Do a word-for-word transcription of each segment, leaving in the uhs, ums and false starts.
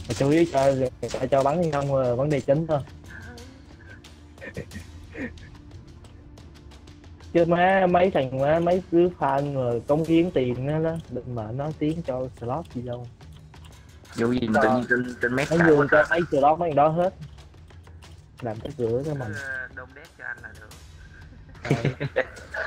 mà chủ yếu cho cho, cho bắn không là vấn đề chính thôi. Chứ má mấy thằng má mấy đứa fan rồi cống hiến tiền đó, đó định mà nó tiến cho slot gì đâu. Dù gì mà tự nhiên trên trên mét nó cãi quá nhường cho ta. mấy slot mấy thằng đó hết, làm cái cửa cho mình. Đông đét cho anh là được. Ờ.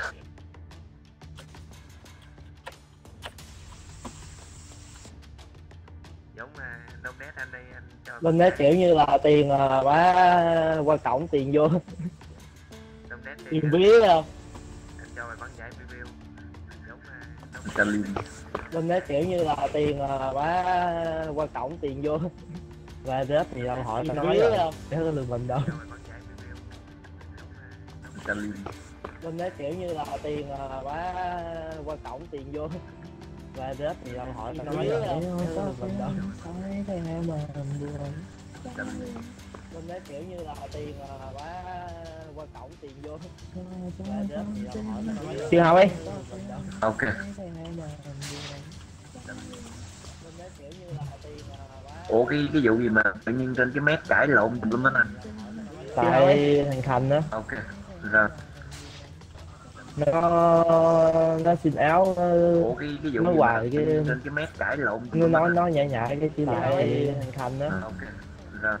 Giống mà đông đét anh đây anh cho Bên đấy kiểu như là tiền là bá qua cổng tiền vô. đông đét Tiền vía không. anh cho mày bắn giải review. Giống mà đông Ta liền. Bên đấy kiểu như là tiền là bá qua cổng tiền vô. Và rớt thì đâu hỏi tao nói rồi không, để có lừa mình đâu. cho mày bắn giải review. Giống mà Ta liền. Bên đấy kiểu như là tiền là bá qua cổng tiền vô. Và rớt thì đâu hỏi tao nói rồi, để có lừa mình đâu. Thấy thấy em mà buồn. Ta liền. Bên đấy kiểu như là tiền là bá qua cổng tiền vô. Và rớt thì đâu hỏi tao nói rồi. Chưa hao ấy. Ok. Ủa cái cái vụ gì mà tự nhiên trên cái mét cãi lộn tùm lum hết anh? Tại thằng Thành á. Ok. Rồi. Nó nó xin áo nó, Ủa cái cái vụ nó gì hoài mà cái trên cái mét cãi lộn tùm nó lum hết nói anh? nó nhại nhại cái chỉ lại thằng Thành á. Ok. Rồi.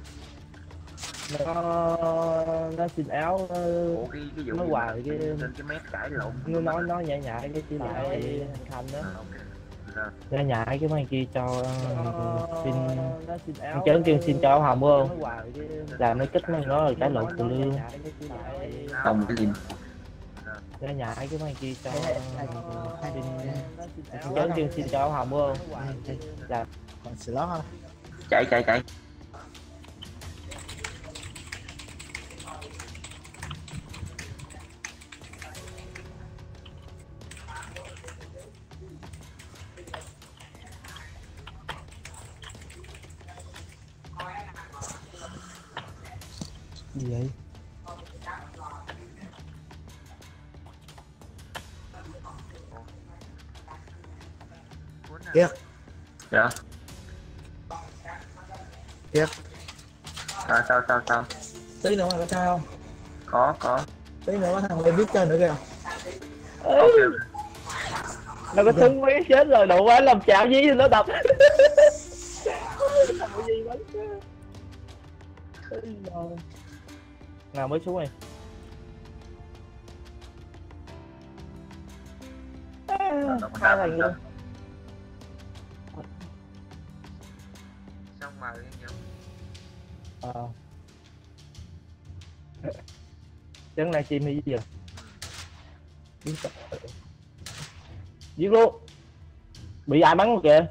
Nó nó xin áo nó, Ủa cái cái vụ nó gì hoài mà cái trên cái mét cãi lộn tùm nó lum hết nói anh? nó nhại nhại cái chỉ lại thằng Thành á. Ok. Rồi. Nhại nhại cái mấy kia cho xin anh chớn kêu xin cho áo hồng không làm nó kích mấy nó rồi cái lộn từ lương. Không cái gì. Nó nhại cái mấy kia cho xin anh chớn kêu xin cho áo hồng không làm còn slot không? Chạy chạy chạy. gì vậy? Kiệt, Dạ. Kiệt, Sao sao sao sao? tí nữa mà có sao không? Có có. Tí nữa có thằng lên viết trên nữa kìa. Ok. Nó có súng mấy chết rồi đủ quá làm chảo dí nó đập. Nào mới xuống này. À, hai thằng luôn. xong mờ anh giống. Ờ. Chân này chim hay gì vậy? Giết luôn. Bị ai bắn kìa.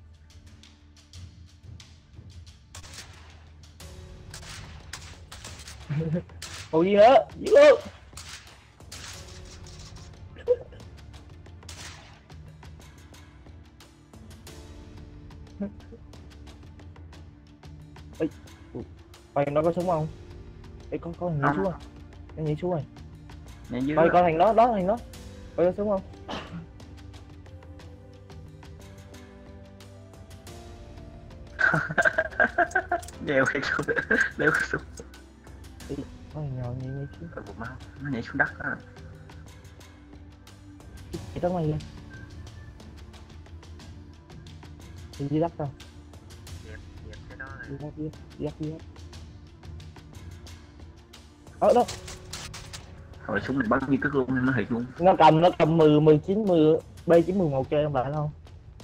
Ủa gì nữa? Giết luôn. Ê, coi nó có súng không? Ê, có có thằng nhảy xuống rồi. Nó nhảy xuống rồi. Coi coi thằng đó, đó thằng đó. Coi có súng không? Đeo cái súng. Đeo cái súng. Ê, có thằng nào nhảy nhảy xuống. Ở bộ máu. Nó nhảy xuống đất á. Nhảy tóc mày lên. Đi dưới đất đâu? Dẹp dẹp cái đó Đi là đất đi đất đi đất. Ờ đó. Rồi súng này bắn như cất luôn, nó thiệt luôn. Nó cầm nó cầm mười mười chín mười B chín mười một chơi không lại không?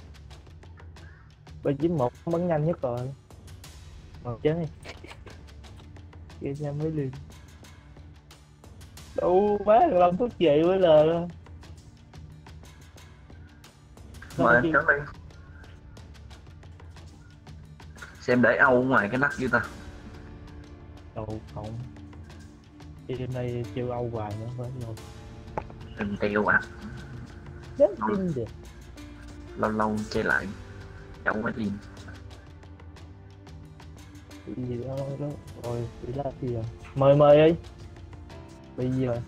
B chín một bắn nhanh nhất rồi. Một chết đi. Kia xem mới liền. Đâu má làm thuốc gì với lờ luôn. Mời anh trắng đi. Xem để Âu ngoài cái nắp như ta. Đâu không. Đêm nay kêu Âu hoài nữa phải rồi. Đừng tiêu à. Chết tin được. Lâu lâu chơi lại. Chẳng có gì. Bị gì đó, đó. Rồi bị la gì rồi. Mời mời đi. Bị gì rồi?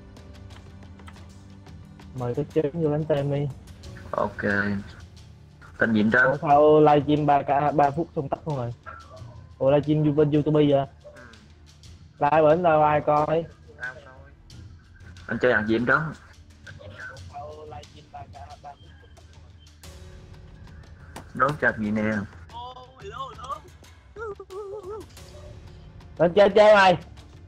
Mời cái chén vô đánh tem đi. Ok. Tên gì đó. Ủa sao livestream ba cả ba phút xong tắt luôn rồi? Ủa livestream bên YouTube vậy? Ừ, Live bển đâu ai coi? tao thôi. Anh chơi ăn gì em đó. Đón chặt gì nè. Lên chơi chơi mày.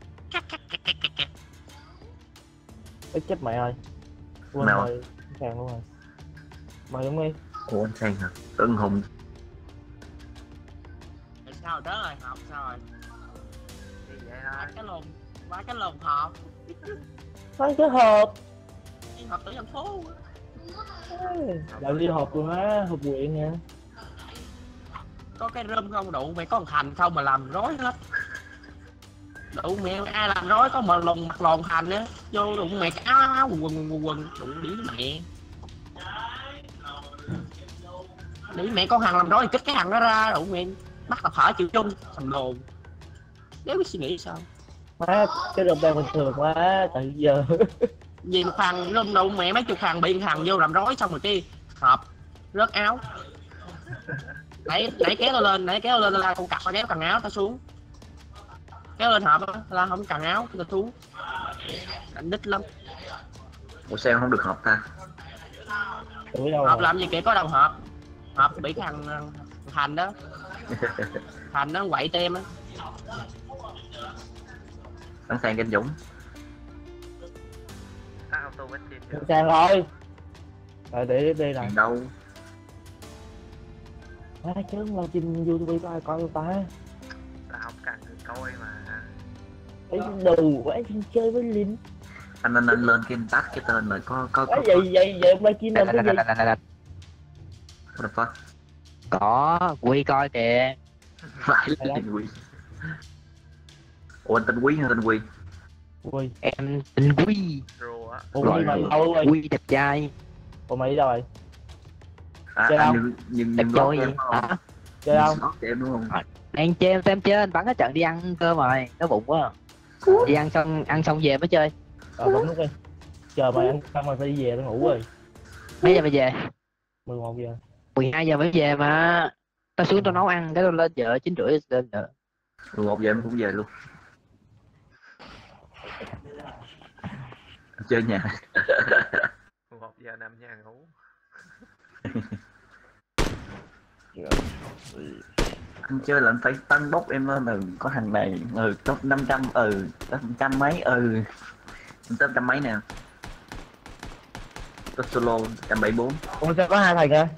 Ê, chết mẹ ơi. Quên Nào? rồi, sàn luôn rồi. Mày đúng đi. Ủa anh Sang hả? Ưng Hùng. Sao đó rồi học sao rồi? Thì vậy Ba thôi. cái lồng, ba cái lồng hộp, Nói cái hộp. đi họp tổ dân phố. Đạo đi hộp luôn á, hộp quyện nha. Có cái rơm không đủ mày có một hành không mà làm rối hết. Đủ mẹ ai làm rối có mà lồng mặt lòn hành á, vô đụng mẹ cái áo áo quần quần quần quần đụng đĩ mẹ. Đĩ mẹ con hàng làm rối thì kích cái hàng nó ra đụng mẹ bắt tập hỏi chịu chung thầm đồn. Nếu biết suy nghĩ sao? Má, cái rộp đang bình thường quá, tại giờ. Vì một thằng rơm đụng mẹ mấy chục thằng biên thằng vô làm rối xong rồi kia họp rớt áo. Nãy nãy kéo tao lên, nãy kéo tao lên là con cặp tao kéo cần áo tao xuống. Kéo lên họp á, là không cần áo tao xuống. Cảnh đích lắm. Ủa sao không được học ta? Tuổi đâu Họp rồi? làm gì kìa có đồng họp. Họp bị cái thằng Thành đó. Thành nó quậy tem á. Anh Sang Anh Dũng. Tao auto bên trên chưa? Không sang rồi. Rồi để đi này. Chuyện đâu? Má chứ là trên YouTube có ai coi không ta? Tao không cần người coi mà. Ấy đồ quá xin chơi với Linh. Anh anh anh lên cái anh tắt cái tên mà có có có. Ấy vậy vậy vậy ba chim làm cái gì? What the fuck? Có Quy coi kìa. Phải là Quy. Ủa anh tên Quý hay tên Quy? Ui, Em tên Quy. Rùa á. ủa Gọi mày là đâu rồi? Quy đẹp trai. Ủa mày đi đâu rồi? À, Chơi anh không? nhưng nhưng Đẹp nhưng trai lót gì em không? hả? Chơi không? Lót em đúng không? Đang chơi xem chơi anh bắn cái trận đi ăn cơm rồi. Nó bụng quá. Đi ăn xong ăn xong về mới chơi. Ờ bấm nút đi. Chờ mày ăn xong mày phải đi về tao ngủ rồi. Mấy giờ mới về? mười một giờ. mười hai giờ mới về mà. Tao xuống tao nấu ăn cái tao lên vợ chín rưỡi lên vợ. mười một giờ em cũng về luôn. Chơi nhà. Một giờ nằm nhà ngủ. Anh chơi là anh phải tăng bốc em lên là có thằng này ừ top năm trăm ừ top trăm mấy ừ top trăm mấy nè top solo trăm bảy bốn. Ủa sao có hai thằng à?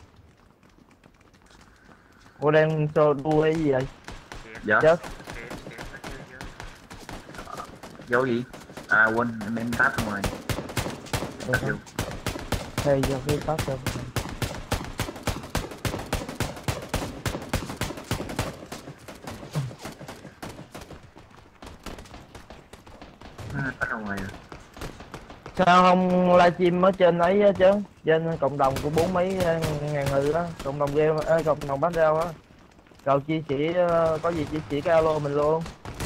Ủa đang show đua cái gì vậy? Dạ Chết. Kìa, kìa, nó chưa chưa. dấu gì à quên em em tắt ngoài tắt vô. Thay cho cái tắt cho. À, tắt ra ngoài rồi. Sao không livestream ở trên ấy á chứ? Trên cộng đồng của bốn mấy ngàn người đó, cộng đồng game, à, cộng đồng bán rau á. Rồi chia sẻ có gì chia sẻ cái alo mình luôn.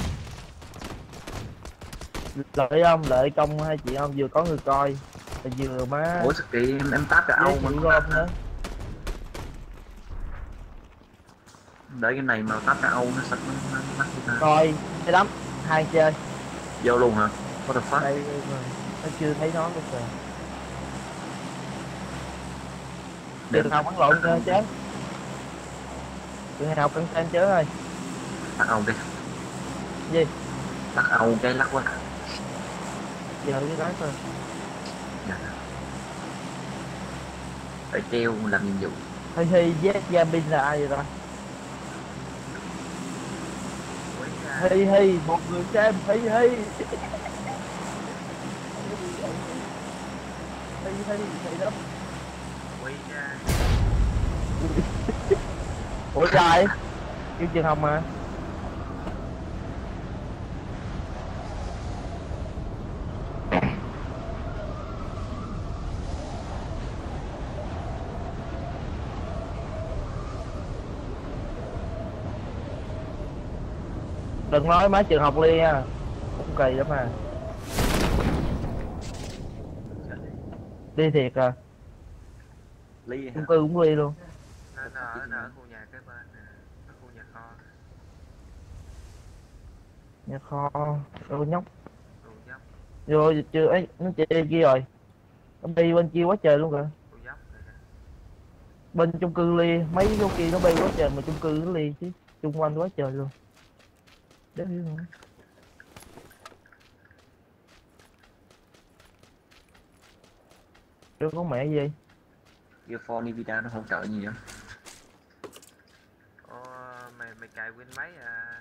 Lợi không? Lợi công hai chị không? Vừa có người coi, vừa má. Ủa sao kỳ em em tắt ra Với Âu mà chị nó gom tắt nữa. để cái này mà tắt ra Âu nó sạch nó nó nó Coi cái lắm, hai chơi. vô luôn hả? What the fuck? Đây nó chưa thấy nó luôn rồi. Để Trường học bắn lộn cho chứ. Trường học cẩn thận chứ ơi. tắt Âu đi. Gì? Tắt Âu cái lắc quá. Giờ cái đó thôi. Phải treo làm nhiệm vụ. Hi hi Z Gambin là ai vậy ta? Quý ra. Hi hi một người xem hi hi. Hi hi hi lắm. Quý ra. Ủa trời. Kêu Trường Hồng mà. Đừng nói má Trường Học Ly nha. Cũng kỳ lắm mà. Đi thiệt à. Ly hả? Chung cư cũng Ly luôn. Ờ, nó ở nó ở khu nhà kế bên nè, ở khu nhà kho. Nhà kho đồ nhóc Tù dốc, vô chưa ấy, nó chơi kia rồi, nó đi bên kia quá trời luôn kìa. tù dốc rồi kìa. Bên chung cư ly mấy chỗ kia nó bay quá trời mà chung cư nó ly chứ, chung quanh quá trời luôn. Đấy luôn. Chưa có mẹ gì. Gearphone Nvidia nó hỗ trợ gì vậy? Ô, mày mày cài Win mấy à?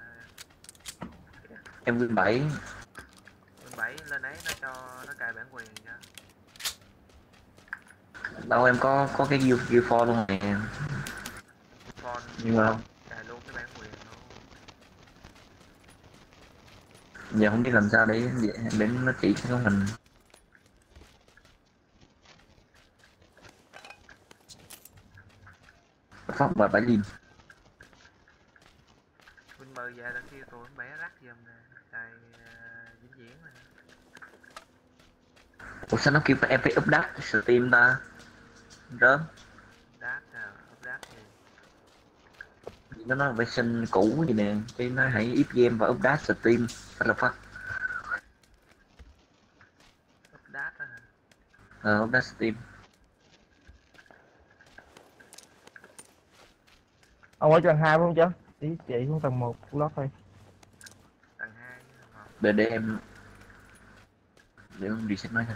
Em Win bảy. Win bảy lên ấy nó cho nó cài bản quyền cho. Đâu em có có cái Gear Gearphone luôn nè. Phone Nhưng mà cài luôn cái bản quyền luôn. giờ không biết làm sao để để nó chỉ cho mình. Phát và phải liền. Win mười về đã kêu tụi em bé rắc giùm nè, cài uh, vĩnh viễn nè. Ủa sao nó kêu phải em phải update Steam ta? Rớm. Đát à, update gì? Nó nói version cũ gì nè, cái nó hãy ít game và update Steam. Phải là phát. Update à. Ờ, update Steam. Ông ở tầng hai phải không chứ? Đi chị xuống tầng một lót thôi. Tầng hai. Để để em để em reset máy thôi.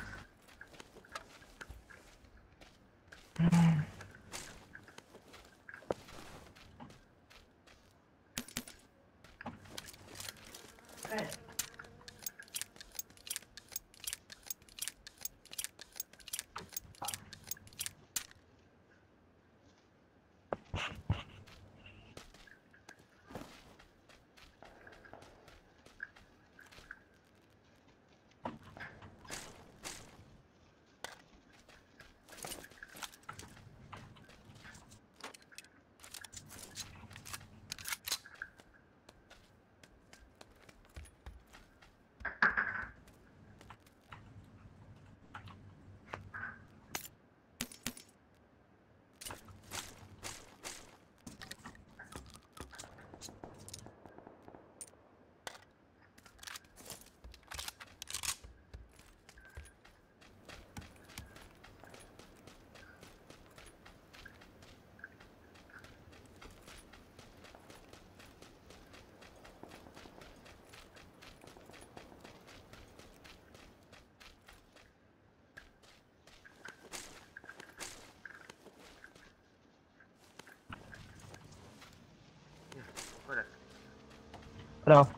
Có địch. Ở đâu?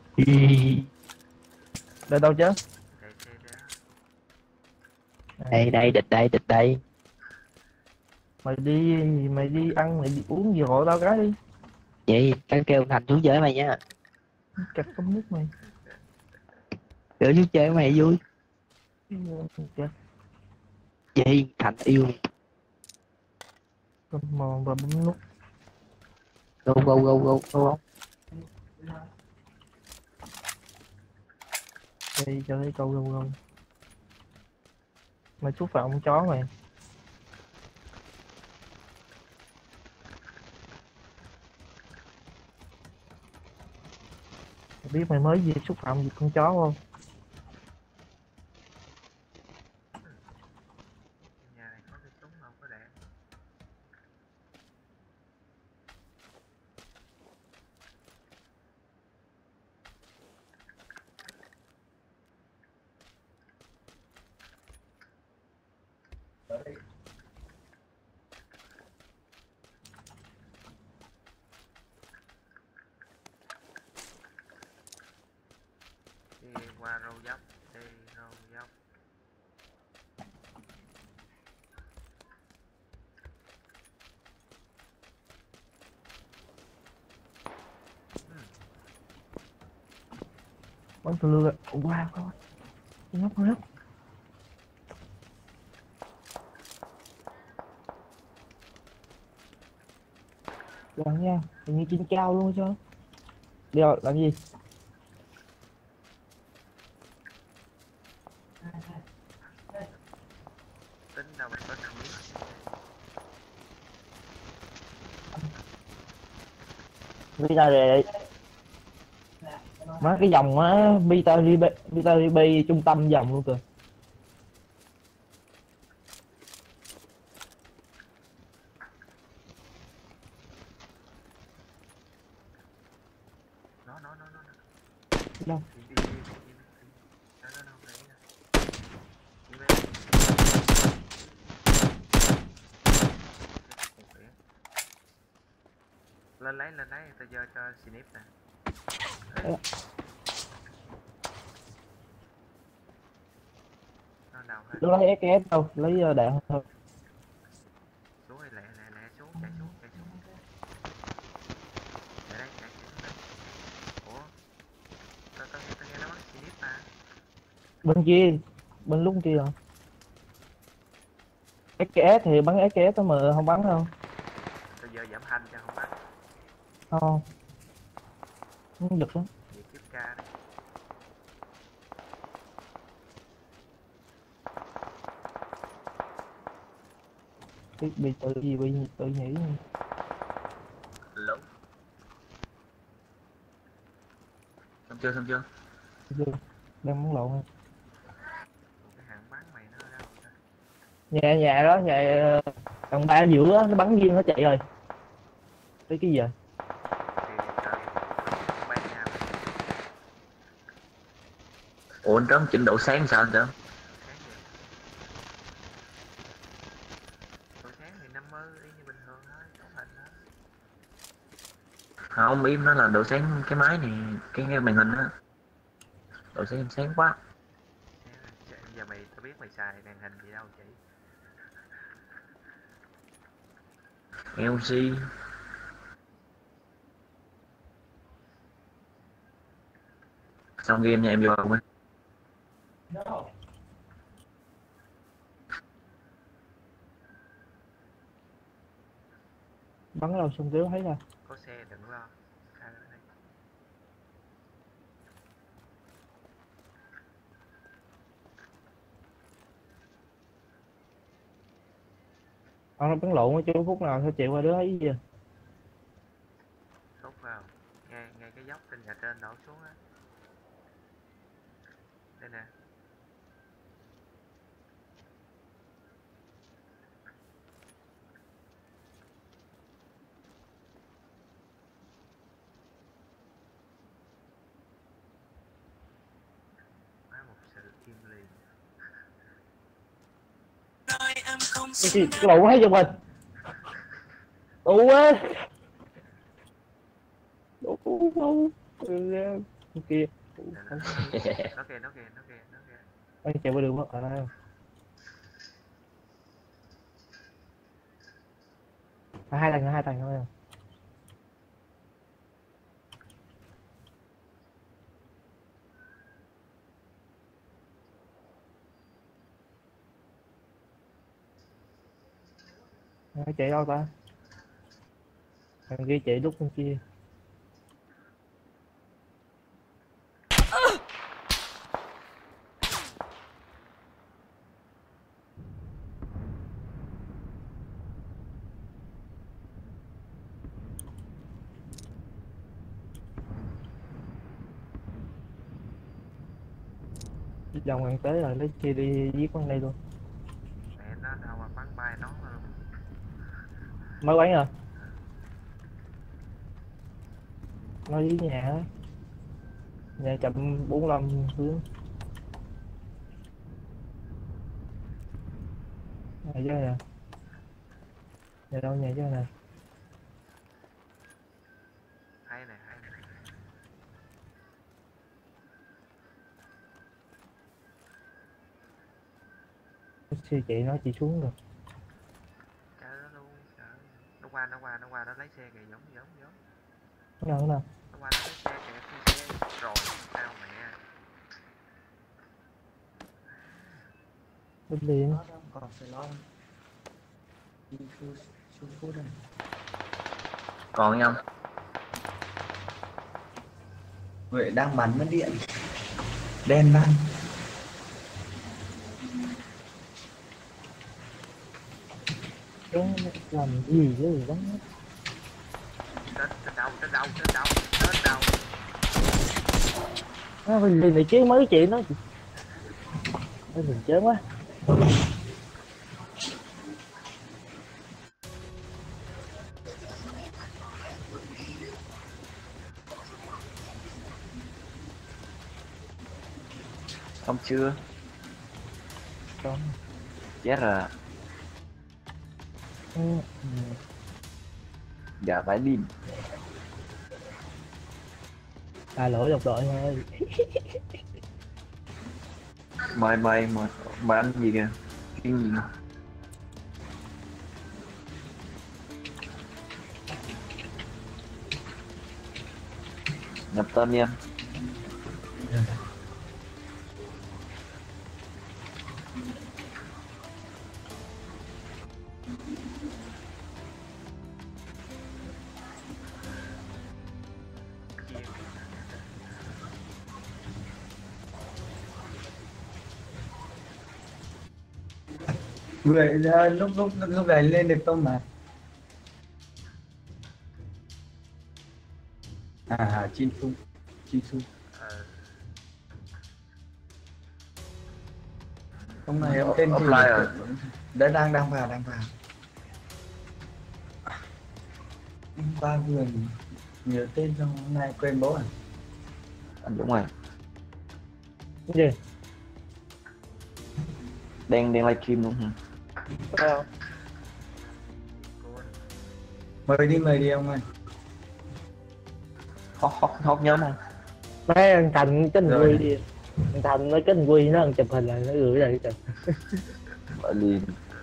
Đây đâu chứ? Chạy xe ra. Đây đây địch đây địch đây. Mày đi mày đi ăn mày đi uống gì hộ tao cái đi. Vậy tao kêu Thành xuống chơi mày nha. Cặt cống nước mày. Kêu xuống chơi mày vui. Chết. Vậy Thành yêu. Cầm mòn và bấm nút. Go go go go go. Đây cho thấy câu gâu gâu. Mày xúc phạm con chó mày. Mày biết mày mới gì xúc phạm gì con chó không? Nhà này có cái súng mà không có đạn. Đi qua râu dốc, đi râu dốc. Bắn từ lừa. Wow con. Nhóc nhóc. Làm nha, hình như trên cao luôn chứ. Đi rồi, làm gì? Tính đâu mình có thằng biết. Vita rề má cái dòng á, Vita Ribe Vita Ribe trung tâm dòng luôn kìa. nó nó nó nó Đâu? đi đi đi đi đi nó nó nó đấy đi về lên lấy lên lấy tao giờ cho snip nè. Đấy. Nó đâu hết Nó lấy ét ét đâu, lấy uh, đạn thôi. xuống đây lẹ lẹ lẹ xuống chạy xuống chạy xuống chạy đây chạy chạy xuống đây. Ủa tao tao nghe tao nghe nó bắn snip mà. Bên kia, bên lúc kia rồi. ét ét thì bắn ét ét đó mà không bắn đâu. Tao giờ giảm hành cho không bắn. Không. Nó giật lắm. Vậy kiếp ca đấy. Bị, bị tự gì bị tự nhảy. Lỗ. Xong chưa xong chưa? Chưa. Đang muốn lộn. Cái hàng bắn mày nó ở đâu ta? Nhà nhà đó, nhà tầng ba giữa á, nó bắn viên nó chạy rồi. Cái cái gì vậy? Thì trời bay nhau Ủa anh Trớm chỉnh độ sáng sao anh Trớm? sáng vậy. Tối sáng thì năm mươi y như bình thường thôi, cấu hình thôi. Không, im nó là độ sáng cái máy này, cái, cái màn hình á. Độ sáng sáng quá. Thế là- giờ mày tao biết mày xài màn hình gì đâu chị. lờ xê. Xong game nha em vô không á? Bắn đâu xong kéo thấy ra. Có xe đừng lo. Khai ra đây. Ông nó bắn lộn ở chỗ phút nào sao chịu qua đứa thấy gì à? Rút vào. Ngay ngay cái dốc trên nhà trên đổ xuống á. Đây nè. Má một sự im lìm. Cái gì cái lộn thấy cho mình. Đủ á. Đủ đủ. Kia. Nè, nè, nó kìa nó kìa nó kìa nó kìa. Anh chạy qua đường mất ở đây. À, hai tầng hai tầng thôi. Nó chạy đâu ta? Thằng kia chạy lúc bên kia. Dòng hàng tới rồi, lấy kia đi giết con này luôn. Mẹ nó đâu mà bắn bay nó luôn. Mới quán rồi. Nó dưới nhà á. Nhà chậm bốn lăm hướng. Nhà chứ nè. Nhà đâu nhà chứ nè. Hay nè hay nè. Xe chạy nó chỉ xuống rồi. Trời nó luôn trời. Nó qua nó qua nó qua nó lấy xe kìa giống giống giống. Cái nào cái nào? Nó qua nó lấy xe kìa phi xe rồi sao mẹ. Bên liền. Còn phải lo. Đi xuống xuống phố đây. Còn không? Huệ đang bắn mất điện. Đen bắn. Chúng làm gì chứ gì đó. Trên trên đâu trên đâu trên đâu trên đâu. Nó vì này chứ mấy chuyện nó nó mình chớn quá. Xong chưa? Xong. Chết rồi. Ừ. Dạ phải đi. À lỗi đồng đội thôi. Mời mời mời mời anh gì kìa. Chuyên gì nè. Nhập tên đi anh. Người uh, lúc lúc lúc này lên được không mà. À Chin Su Chin Su Ờ, hôm nay em tên gì Offline rồi. đã đang đang vào đang vào ba vườn nhớ tên xong hôm nay quên bố à. Anh đúng rồi. Cái gì? Đang đang livestream luôn hả? Phải không? cool. Mời đi mời đi ông ơi. Hot hot hot nhóm không? Mấy anh Thành cái Rồi. anh Quy đi. Anh Thành nói cái anh Quy nó ăn chụp hình là nó gửi lại chụp. Gọi liền.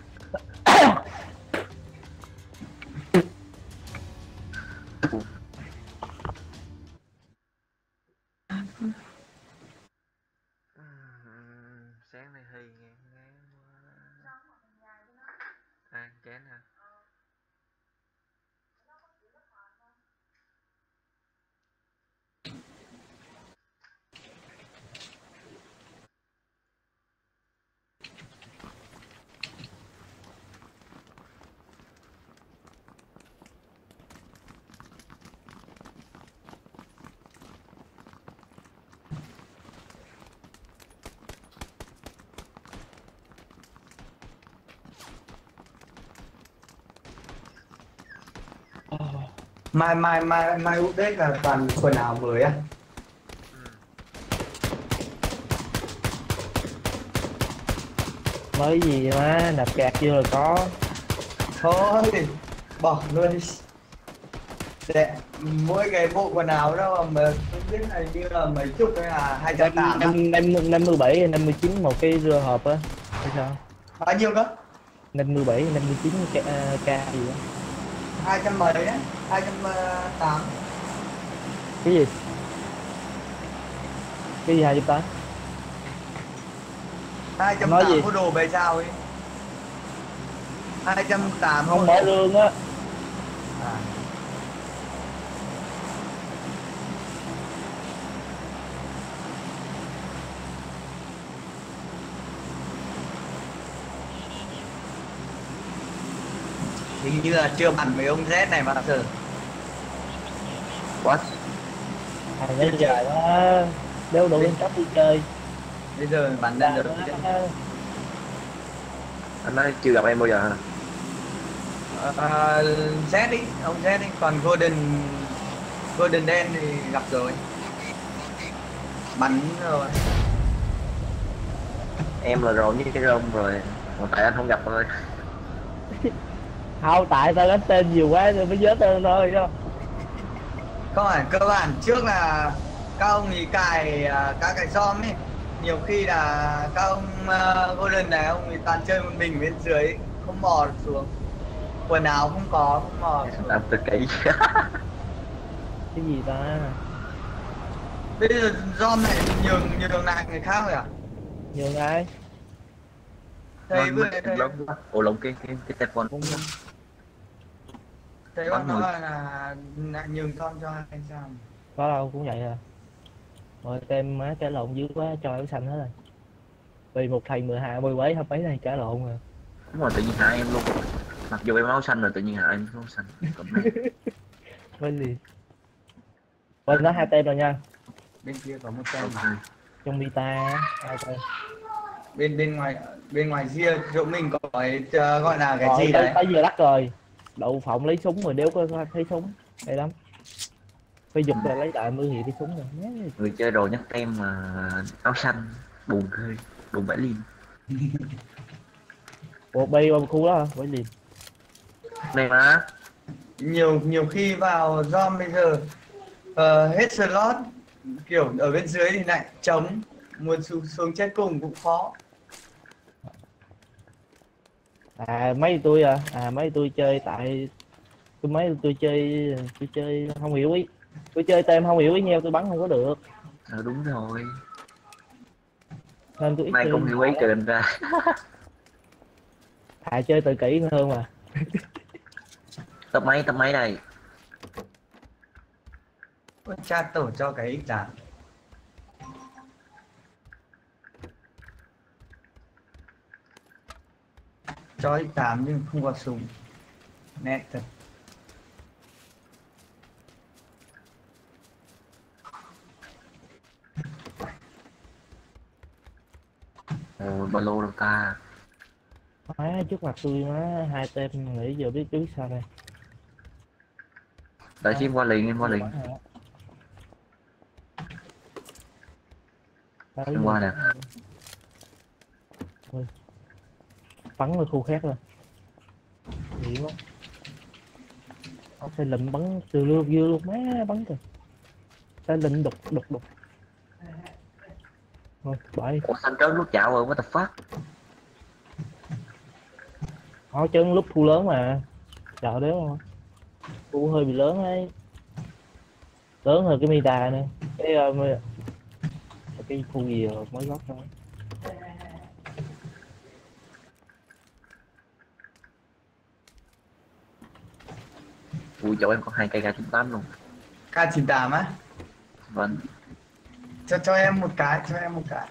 Ừm, sáng nay hơi ngán ngán quá. À chén hả? mai mai mai mai update là toàn quần áo mới á. Ừm, Mới gì mà nạp cạc chưa là có. Thôi bỏ luôn đi. Để, mỗi cái bộ quần áo đó mà không biết là như là mấy chục hay là hai trăm tám năm năm năm mươi bảy năm mươi chín một cái rưa hộp á. Hay sao? bao nhiêu cơ? năm mươi bảy năm mươi chín k, k gì đó. Hai trăm mấy đấy, hai trăm tám. Cái gì? Cái gì hai trăm tám? Hai trăm Nói tám gì? mua đồ về sao ấy. Hai trăm tám Không mở lương á. À. Hình như là chưa bắn mấy ông Z này mà giờ. What? Thằng ấy giờ đó đeo đủ lên cấp đi chơi. Bây giờ bắn lên được. Anh nói chưa gặp em bao giờ hả? À, Z đi, ông Z đi, còn Golden Golden đen thì gặp rồi. Bắn rồi. Em là rồi với cái rôm rồi. Mà tại anh không gặp thôi. Không, tại tao đánh tên nhiều quá rồi mới nhớ tên thôi chứ. Không phải, cơ bản trước là các ông thì cài à, các cái som ấy. Nhiều khi là các ông uh, Golden này ông ấy toàn chơi một mình bên dưới, không mò được xuống. Quần áo không có, không mò được xuống. Làm tự kỷ. Cái gì ta? Bây giờ som này nhường nhường lại người khác rồi à? Nhường ai? Thấy vừa thấy Ủa lộn cái cái cái telephone cũng thấy bắn ông người. nói là, là nhường som cho anh sao? Có đâu cũng vậy à. Rồi tem má cái lộn dữ quá cho áo xanh hết rồi. Vì một thầy mười hai mươi mấy hai mấy này cả lộn rồi. Đúng rồi tự nhiên hại em luôn. Mặc dù em áo xanh rồi tự nhiên hại em áo xanh. Cầm này. Với gì? Bên đó hai tem rồi nha. Bên kia có một tem. Trong Mita hai tem. Bên bên ngoài bên ngoài ria chỗ mình có cái uh, gọi là cái Rồi, gì tới, đấy. tới giờ lắc rồi. Đậu phộng lấy súng rồi đéo có thấy súng. Hay lắm. Phải giục là lấy đại mưa hiệu cái súng rồi. Người chơi đồ nhắc tem mà áo xanh buồn hơi buồn bãi liền. Ủa bay qua khu đó hả? Bãi liền. Này mà Nhiều nhiều khi vào do bây giờ uh, hết slot kiểu ở bên dưới thì lại trống, muốn xuống, xuống chết cùng cũng khó. À mấy tôi à, à mấy tôi chơi tại tôi mấy tôi chơi tôi chơi không hiểu ý, tôi chơi tem không hiểu ý nhau tôi bắn không có được. ờ, đúng rồi. Nên tôi ít Mai chơi. không hiểu ấy kìa ra. Thà chơi tự kỷ hơn mà. Tập mấy tập mấy này. Ôi, cha tổ cho cái ít giảm. Cho ít tám nhưng không có súng. Nét thật. Ồ, ba lô đâu ta. Má trước mặt tôi má hai tem nghĩ giờ biết biết sao đây. Đợi chim qua liền em qua liền. Em qua nè. Thôi. Bắn vào khu khác rồi. Nghĩ quá. Ông sai lệnh bắn từ lưa dưa luôn má bắn kìa. Sai lệnh đục đục đục. Thôi bye. Ủa xanh trớn lúc chạo rồi what the fuck. Hỏi chân lúc thu lớn mà. Chợ đéo không? Thu hơi bị lớn ấy. Lớn hơn cái Mita nè. Cái uh, cái khu gì rồi mới gót thôi. Ui chỗ em có hai cây K chín tám luôn. K chín tám á? Vâng. Cho cho em một cái, cho em một cái.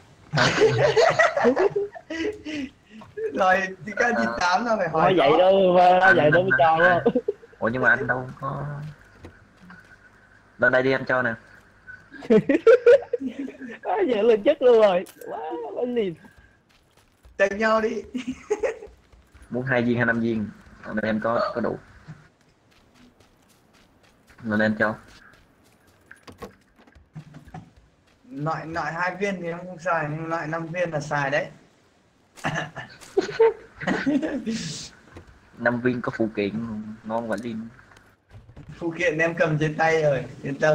Rồi thì K chín tám là phải hỏi. Nói vậy đó, nói vậy đó mới cho đó. Ủa nhưng mà anh đâu có. Lên đây đi anh cho nè. Nói vậy lên chất luôn rồi. Quá quá liền. Đánh nhau đi. Muốn hai viên hay năm viên. Ở đây em có có đủ. Lên em cho. Loại loại hai viên thì em không xài nhưng loại năm viên là xài đấy. Năm viên có phụ kiện ngon quả liên. Phụ kiện em cầm trên tay rồi, yên tâm.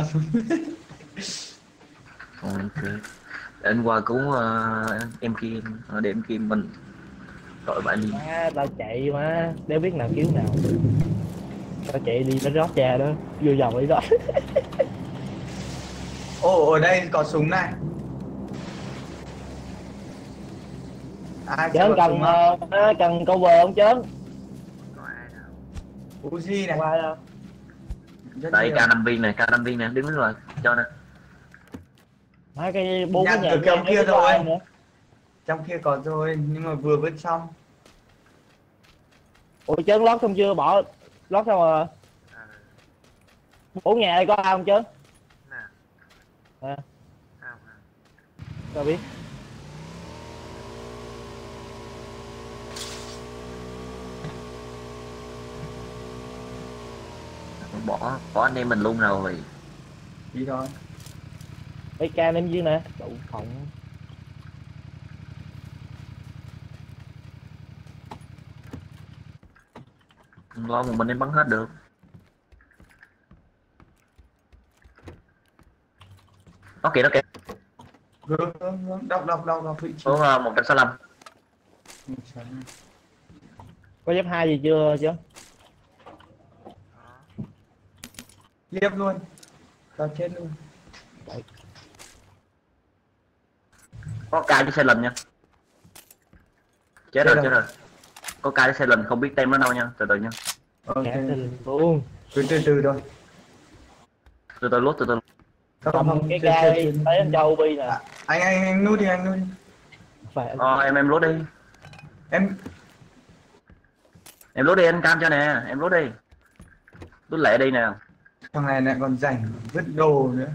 Ok. Để anh qua cứu uh, em kia để em kia mình đội bạn đi. Má, tao chạy má, đéo biết nào cứu nào. Tao chạy đi nó rót ra đó, vô vòng đi đó. Ồ, ở đây có súng này. Ai Chớn có cần súng không? uh, cần cover không Chớn? Có ai đâu. Uzi này. Không ai đâu. Rất Đây nhiều. K năm viên này, K năm viên này, đứng đứng rồi, cho nè. Má cái bốn cái Nhặt nhà từ trong kia có ai rồi. nữa. Trong kia có rồi, nhưng mà vừa vứt xong. Ủa Chớn lót xong chưa? Bỏ lót xong rồi. À, Bốn nhà đây có ai không Chớn? nè. À, Không à. tao biết. Bỏ, bỏ anh em mình luôn rồi. Đi thôi. Cái ca em dưới nè, đậu phộng. Không lo một mình em bắn hết được. Nó kìa, nó kìa. Hướng, hướng, hướng, đọc, đọc, đọc, đọc vị trí. Hướng uh, một trăm sáu mươi lăm. Có giáp hai gì chưa chứ? Đó. Liếp luôn. Tao chết luôn. Có ca với xe lần nha. Chết rồi, chết rồi. Có ca với xe lần không biết tem nó đâu nha, từ từ nha. Ok. Kẹt lên luôn. Từ từ từ thôi. Từ từ lút, từ từ. Không, không, Cái chết, ca chết, đi, chết. thấy anh Châu Bi nè. À, anh, anh, anh nút đi, anh nút đi. Phải anh Ờ, em em lút đi. Em, Em lút đi, anh cam cho nè, em lút đi. Lút lẹ đi nè. Thằng này lại còn rảnh vứt đồ nữa.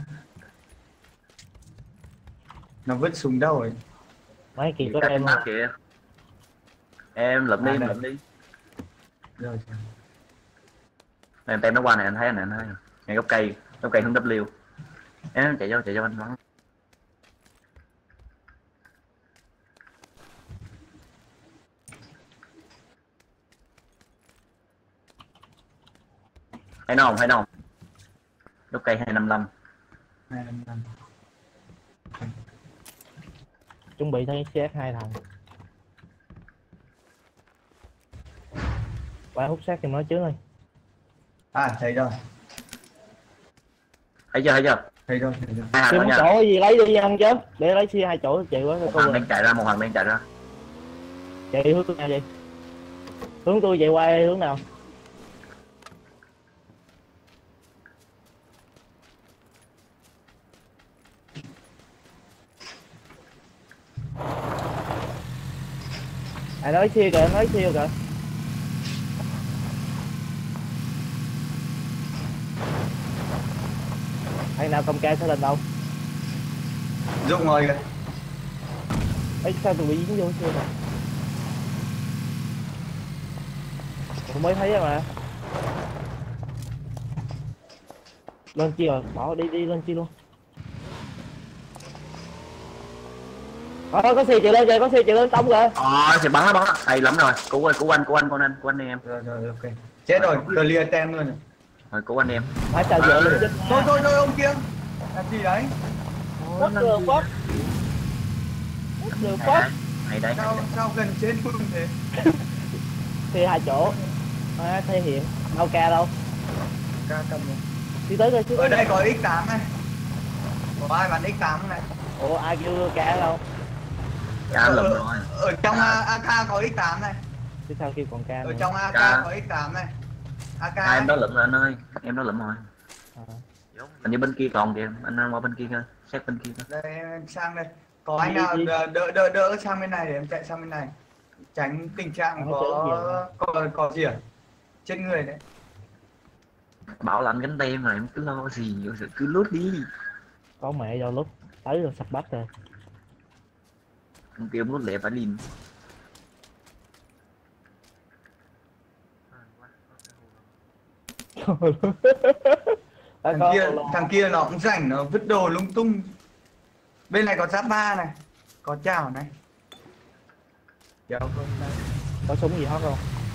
Nó vứt súng đâu rồi? Mấy kỳ có Cách em map không? kìa. Em lượm đi, À, em đây. lượm đi. Rồi. Em tem nó qua này anh thấy anh này, anh thấy. Ngay gốc cây, gốc cây hướng W. Em chạy vô, chạy vô anh bắn. Hay nó không, hay nó không? Gốc cây hai năm lăm. Hai năm năm. Chuẩn bị thấy xét hai thằng. Phải hút xác cho nó trước đi. À thấy rồi, Thấy chưa, thấy chưa? thấy rồi, thấy rồi. Hai hàng Chứ đó một nha. chỗ gì lấy đi ăn chứ. Để lấy xe hai chỗ chạy quá Một cô hàng rồi. đang chạy ra, một hàng đang chạy ra. Chạy hướng nào vậy? Hướng tôi chạy qua hướng nào? À nói xe kìa, nói xe kìa. Thằng nào cầm ca sẽ lên đâu? Dụng rồi kìa. Ấy sao tôi bị dính vô xe rồi? Tôi mới thấy mà. Lên chi rồi, bỏ đi đi lên chi luôn. Ờ, có xe chạy lên kìa, có xe chạy lên tông kìa. Ờ, sẽ bắn nó, bắn nó. Hay lắm rồi. Cứu ơi, cứu anh, cứu anh, con anh, cứu anh em. Rồi rồi ok. Chết rồi, clear tem luôn rồi. Rồi, cứu anh em. Phải sao dựa lên chết. Thôi thôi thôi ông kia. Làm gì đấy? Mất đường quá. Mất đường quá. Hay đấy. Sao sao gần chết luôn thế? Xe hai chỗ. À, thể hiện. Đâu ca đâu. Ca cầm rồi. Đi tới coi chứ. Ở đây có X tám này. Có ai bắn X tám này? Ủa ai kêu ca đâu? Ca lùm Ở, rồi. ở trong a ca có X tám này. Chứ sao kêu còn ca Ở nữa? trong a ca Ca. có X tám này. a ca À, em đó lụm rồi anh ơi. Em đó lụm rồi. À. Giống Hình như bên kia còn kìa. Anh ăn qua bên kia coi. Xét bên kia coi. Đây em sang đây. Có anh Đi, nào đi. đỡ đỡ đỡ, đỡ sang bên này để em chạy sang bên này. Tránh tình trạng Không có có có có gì à? Trên người đấy. Bảo là anh gánh tem rồi em cứ lo gì rồi cứ lút đi. Có mẹ do lúc tới rồi sập bắt rồi. Anh kêu em lút lẹ phải liền. hên quá, có cái hù lắm. Đã Thằng có kia lo. thằng kia nó cũng rảnh, nó vứt đồ lung tung. Bên này có giáp ba này, có chảo này. Kéo con này. Có súng gì hot không?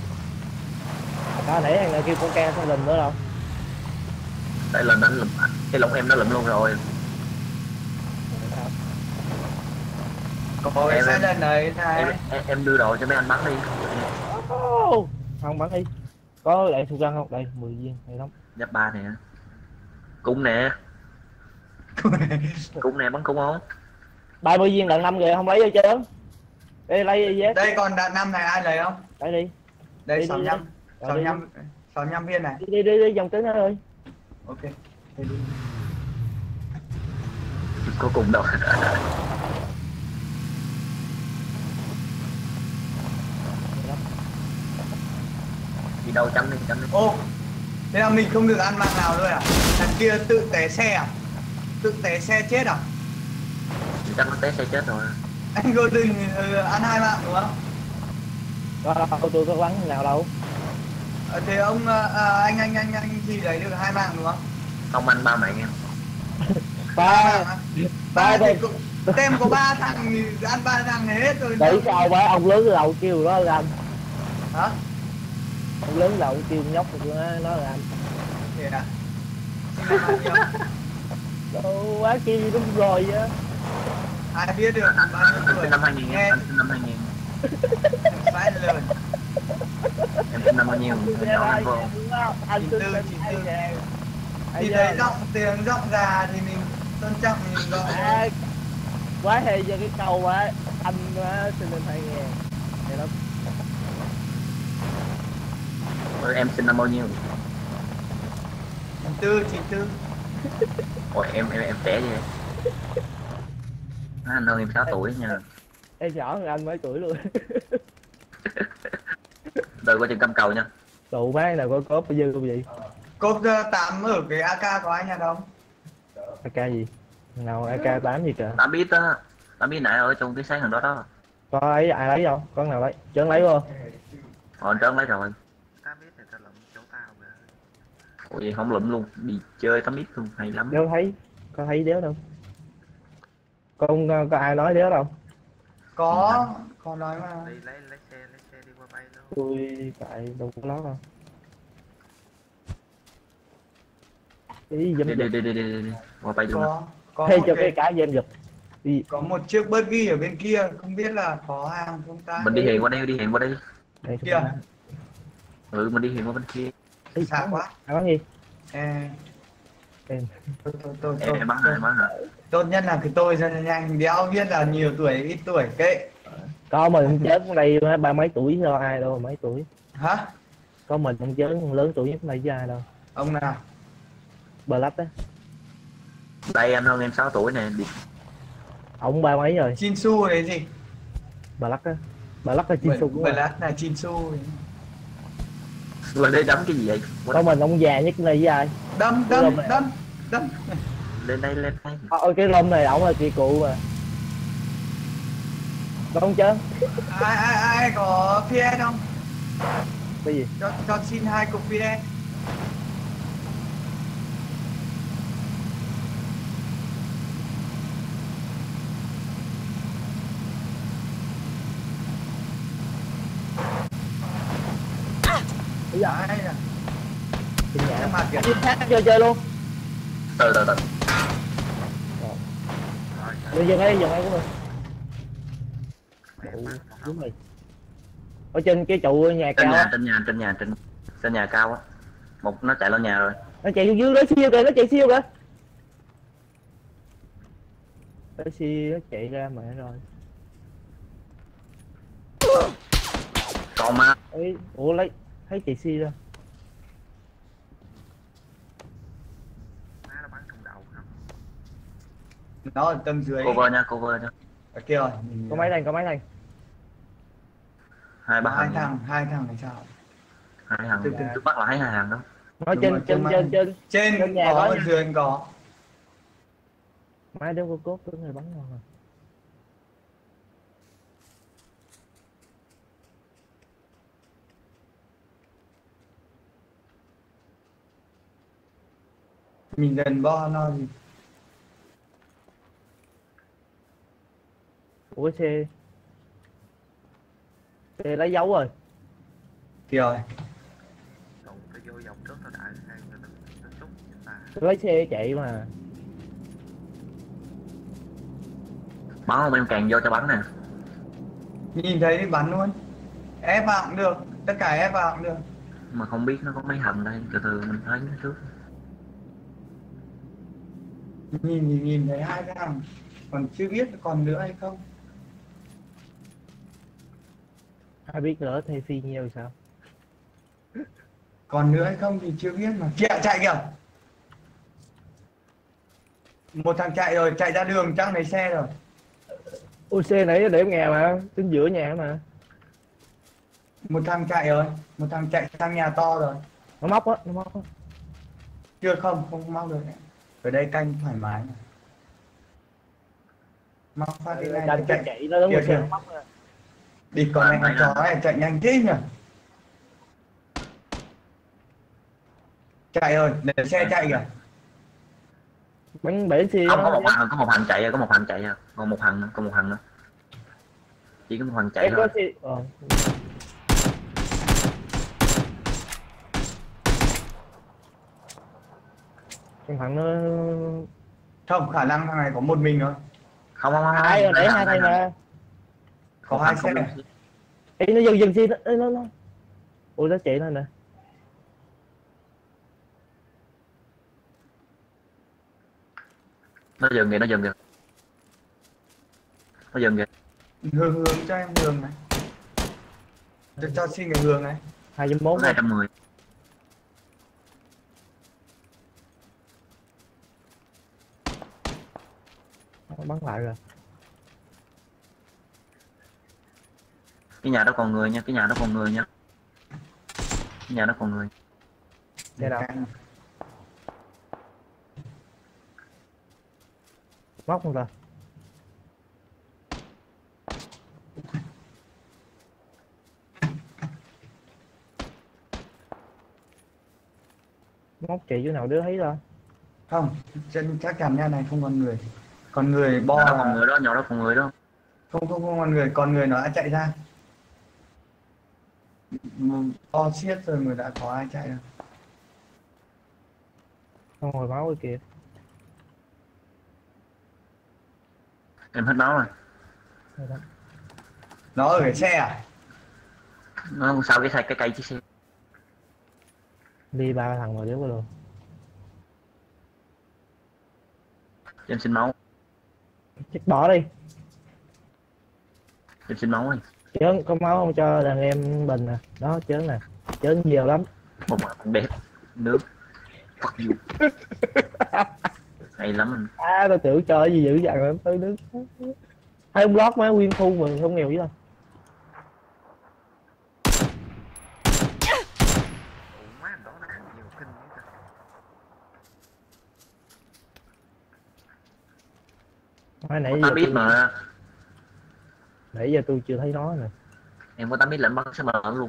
Có nãy thằng này kêu con ca sao đình nữa đâu? Tại lần anh lụm cái lồng em nó lụm luôn rồi. Có cái Em- xe em- lần đấy Em, này. em, em đưa đồ cho mấy anh bắn đi. Oh, không bắn đi. Có đạn thuộc răng không? Đây mười viên hay lắm. Giáp ba nè. Cung nè. Cung nè, bắn cung không? ba mươi viên đạn năm kìa, không lấy vô chứ. Đây lấy đi với. Đây còn đạn năm này ai lấy không? Lấy đi. Đây Đi, sáu đi, nhăm, đi. sáu Rồi đi. nhăm, sáu nhăm viên này. Đi đi đi, đi dòng tới nó ơi. Ok. Đây đi. Có cùng đâu. Đi đâu chấm đi, chấm đi. Ô, thế là mình không được ăn mạng nào luôn à? Thằng kia tự té xe à? Tự té xe chết à? Chắc nó té xe chết rồi. Anh Golden ừ, ăn hai mạng đúng không? Có đâu tôi có bắn nào đâu. Ờ, thế ông à, anh anh anh anh gì đấy được hai mạng đúng không? Không anh ba mạng em. Ba. mạng à? Ba Ba thì đây. cũng- tem có ba thằng thì ăn ba thằng hết rồi. Tại sao vậy? Ông lớn đầu kêu đó là anh. Hả? Ông lớn đầu kêu nhóc nó nó là anh. Thế à? Xin làm bao nhiêu? Đâu quá kêu đúng rồi á. Ai biết được bao nhiêu Anh tuổi? sinh năm hai nghìn Nghe em, anh sinh năm hai nghìn. phải lớn. Em sinh năm bao nhiêu? Em nhỏ em vô. Anh Chín tin tư, anh chín hay tư. nè. Thì thấy giọng tiếng giọng già thì mình tôn trọng mình gọi. À, quá hay cho cái câu á, anh á, sinh năm hai ngàn. Vậy đó. Ôi, em sinh năm bao nhiêu? Chín tư, chín tư. Ôi em em em trẻ vậy. À, anh hơn em sáu tuổi nha. Em nhỏ hơn anh mấy tuổi luôn. Đợi qua chừng căm cầu nha. Tụ má nào có cốp bây giờ không vậy? Cốp tám ở cái a ca có ai nhà đâu? a ca gì? Nào a ca tám gì kìa? Tám biết á, tám biết nãy ở trong cái sáng thằng đó đó. Có ấy ai lấy không? Con nào lấy? Trơn lấy không? Ờ trơn lấy rồi. Tao biết thì tao lụm chỗ tao mà. Ủa vậy không lụm luôn, đi chơi tám biết luôn, hay lắm. Đéo thấy, có thấy đéo đâu. Con có ai nói đéo đâu? Có, có nói mà. Đi lấy lấy xe lấy xe đi qua bay luôn. Tôi tại đâu có lót đâu. Ý dâm Đi giật. đi đi đi đi đi, qua bay luôn. Có, có Thay một cho cái cái, cá dâm giật. Đi. có một chiếc buggy ở bên kia, không biết là có hàng không ta. Mình đi hiện qua đây, đi hiện qua đây. Đây Kìa. Ừ mình đi hiện qua bên kia. Ý, Xa quá. Ai bắn gì? Ê, Em. tôi, tôi, tôi, Em tôi, em bắn tôi, rồi, bắn rồi. tốt nhất là cái tôi ra nhanh, đéo biết là nhiều tuổi, ít tuổi, kệ. Có mình không chết ở đây ba mấy tuổi đâu ai đâu mấy tuổi. Hả? Có mình không chết lớn tuổi nhất này với ai đâu. Ông nào? Black á. Đây em hơn em sáu tuổi nè, đi. Ông ba mấy rồi. Chinsu đấy gì? Black á. Black là chim sung. Black là Chinsu. Qua đây đấm cái gì vậy? Có mình ông già nhất này với ai? Đâm, Cái đâm, lông này. đâm, đâm. Lên đây lên đây. Ôi cái lông này ổng là chị cụ mà. Không chứ? Ai, ai, ai có pê không? Cái gì? Cho, cho xin hai cục pê. Bây giờ Ai nè, trên cái nhà. mặt kìa. Đi khác chơi chơi luôn. Từ từ từ. Rồi Đi dừng ấy, dừng ấy của mình. mẹ Ủa, bắn một đúng hông. rồi. Ở trên cái trụ nhà Trên cao nhà, á. trên nhà, trên nhà, trên trên nhà cao á. Một nó chạy lên nhà rồi. Nó chạy xuống dưới, nó siêu kìa, nó chạy siêu kìa. Nó siêu, nó chạy ra mẹ rồi. Còn mà Ê, ủa lấy, thấy chạy siêu ra. Má nó bắn trong đầu không. Nó ở tầng dưới. cover nha, cover nha. Ở kia rồi. Mình- Có mấy thằng, có mấy thằng. Hai ba hai thằng. thằng, hai thằng là sao? Hai thằng. Từ từ. Trước mắt là thấy hai thằng đó. Nói Đúng trên, rồi, trên, trên trên, máy. trên. Trên Trên nhà có, có nha. dưới có. Mấy đứa có cốt cứ người bắn ngon rồi. Mình gần bo nó gì. Ủa xe. Xe lấy dấu rồi. Kìa rồi. Tụi tôi vô vòng trước tao đại hai người nó nó xúc chúng ta. Lấy xe chạy mà. Bắn không em càng vô cho bắn nè. Nhìn thấy thì bắn luôn. Ép vào cũng được. Tất cả ép vào cũng được. Mà không biết nó có mấy thằng đây, từ từ mình thấy nó trước. Nhìn thì nhìn thấy hai thằng. Còn chưa biết còn nữa hay không. Ai biết nữa thay phi nhiều sao? Còn nữa hay không thì chưa biết mà. Kìa chạy kìa. Một thằng chạy rồi, chạy ra đường chắc lấy xe rồi. Ôi xe này để nhà mà, đứng giữa nhà mà. Một thằng chạy rồi, một thằng chạy sang nhà to rồi. Nó móc á, nó móc á. Chưa không, không móc được. Ở đây canh thoải mái mà. Móc phát cái này Đánh chạy. chạy nó đứng Kìa, ngoài xe kìa. nó móc ra. Đi con này con chó này chạy nhanh thế nhỉ. Chạy rồi, để xe chạy kìa. Bắn bể xe Không có nó. một thằng, có một thằng chạy, có một thằng chạy, còn một thằng, còn một thằng nữa. Chỉ có một thằng chạy Em có thôi. xe. Ờ. Thằng thằng nó. Không, khả năng thằng này có một mình thôi. Không không không. Hai rồi, để hai thằng thằng. mà. Có Một hai thằng xe. không biết. Ê, nó dừng dừng xe nó, ê, nó, nó. Ui, nó chạy lên nè. Nó dừng kìa, nó dừng kìa. Nó dừng kìa. Hướng hướng cho em hướng này. Cho, cho xin cái hướng này. hai trăm mốt hai trăm mười. bắn lại rồi. Cái nhà đó còn người nha, cái nhà đó còn người nha. Cái nhà đó còn người. Thế nào? Móc không ta? Móc chị chỗ nào đứa thấy ra? Không, trên chắc chắn nha này không còn người. Còn người bo Nhỏ đó còn là... người đó, nhỏ đó còn người đó. Không không không còn người, còn người nó đã chạy ra. Bo xiết rồi mà đã có ai chạy rồi. Không hồi máu rồi kìa. Em hết máu rồi. Đây đó. Nó ở cái xe à? Nó sau cái xe cái cây chiếc xe. Đi ba thằng rồi đéo có luôn. Em xin máu. Chết bỏ đi. Em xin máu đi. Chớn có máu không cho đàn em bình nè. Đó chớn nè. Chớn nhiều lắm. Một mặt đẹp. Nước. Fuck you. Hay lắm anh. À tao tưởng cho cái gì dữ dằn lắm tới nước. Thấy ông lót má nguyên khu mà không nghèo chứ đâu. Ủa má anh đó nó ăn nhiều kinh vậy ta. Nói nãy Có giờ tám biết tôi, mà. nãy giờ tôi chưa thấy nó nè. Em có tám biết là em bắn sẽ mở luôn.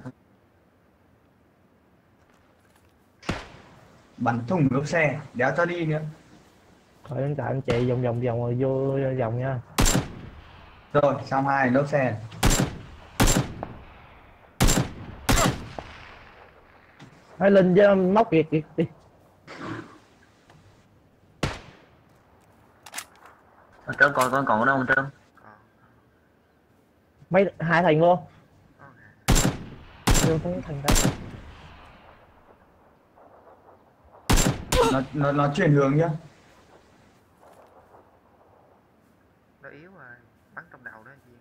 Bắn thủng lốp xe, đéo cho đi nữa. Thôi anh tại anh chạy vòng vòng vòng rồi vô vòng nha. Rồi, xong hai lốp xe. Hãy lên cho móc kiệt kiệt đi. Ở trên còn còn còn ở đâu ở trên? Còn Mấy hai thằng luôn. có hả? Vô thấy thằng đó. Nó, nó, nó chuyển hướng nhá. Nó yếu rồi, bắn trong đầu đó Duyên.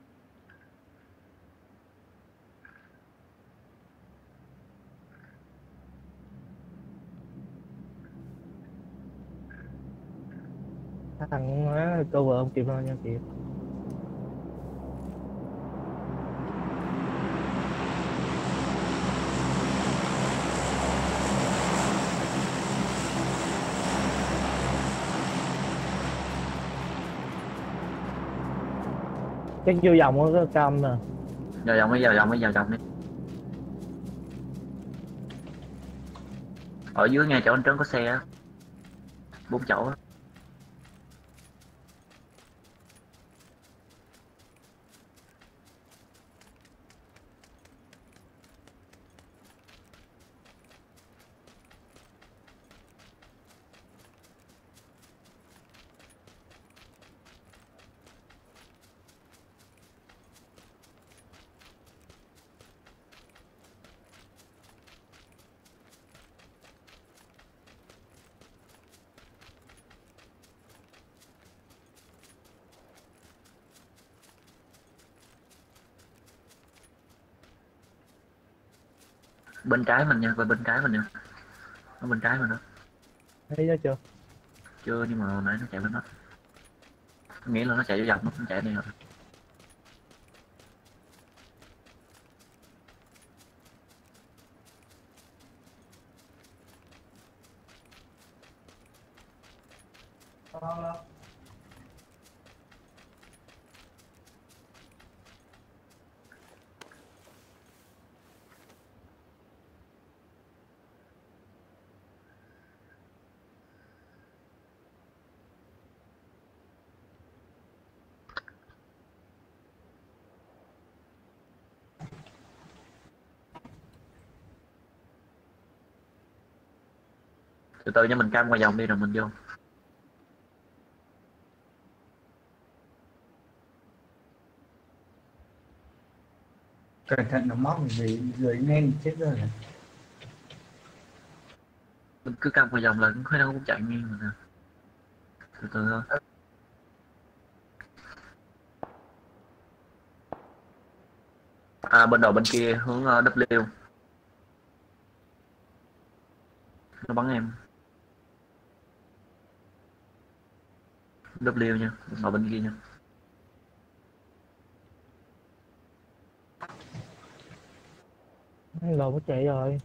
Thằng á cover không kịp đâu nha kịp. Chắc vô vòng có cái cam nè. Vào vòng đi, vào vòng đi, vào vòng đi. Ở dưới ngay chỗ anh Trấn có xe á. Bốn chỗ á. Bên trái mình nha, bên bên trái mình nha. Ở bên trái mình đó. Thấy nó chưa? Chưa, nhưng mà hồi nãy nó chạy bên đó. Nghĩa là nó chạy vô vòng, nó cũng chạy đi rồi. Từ từ nha, mình cam qua vòng đi rồi mình vô. Cẩn thận nó móc dưới dưới nên chết rồi. Mình cứ cam qua vòng là cũng nó cũng chạy nghiêng rồi nè. Từ từ thôi. À bên đầu bên kia hướng uh, W. Nó bắn em. W nha, bên đầu bên kia nha. Lồ nó chạy rồi.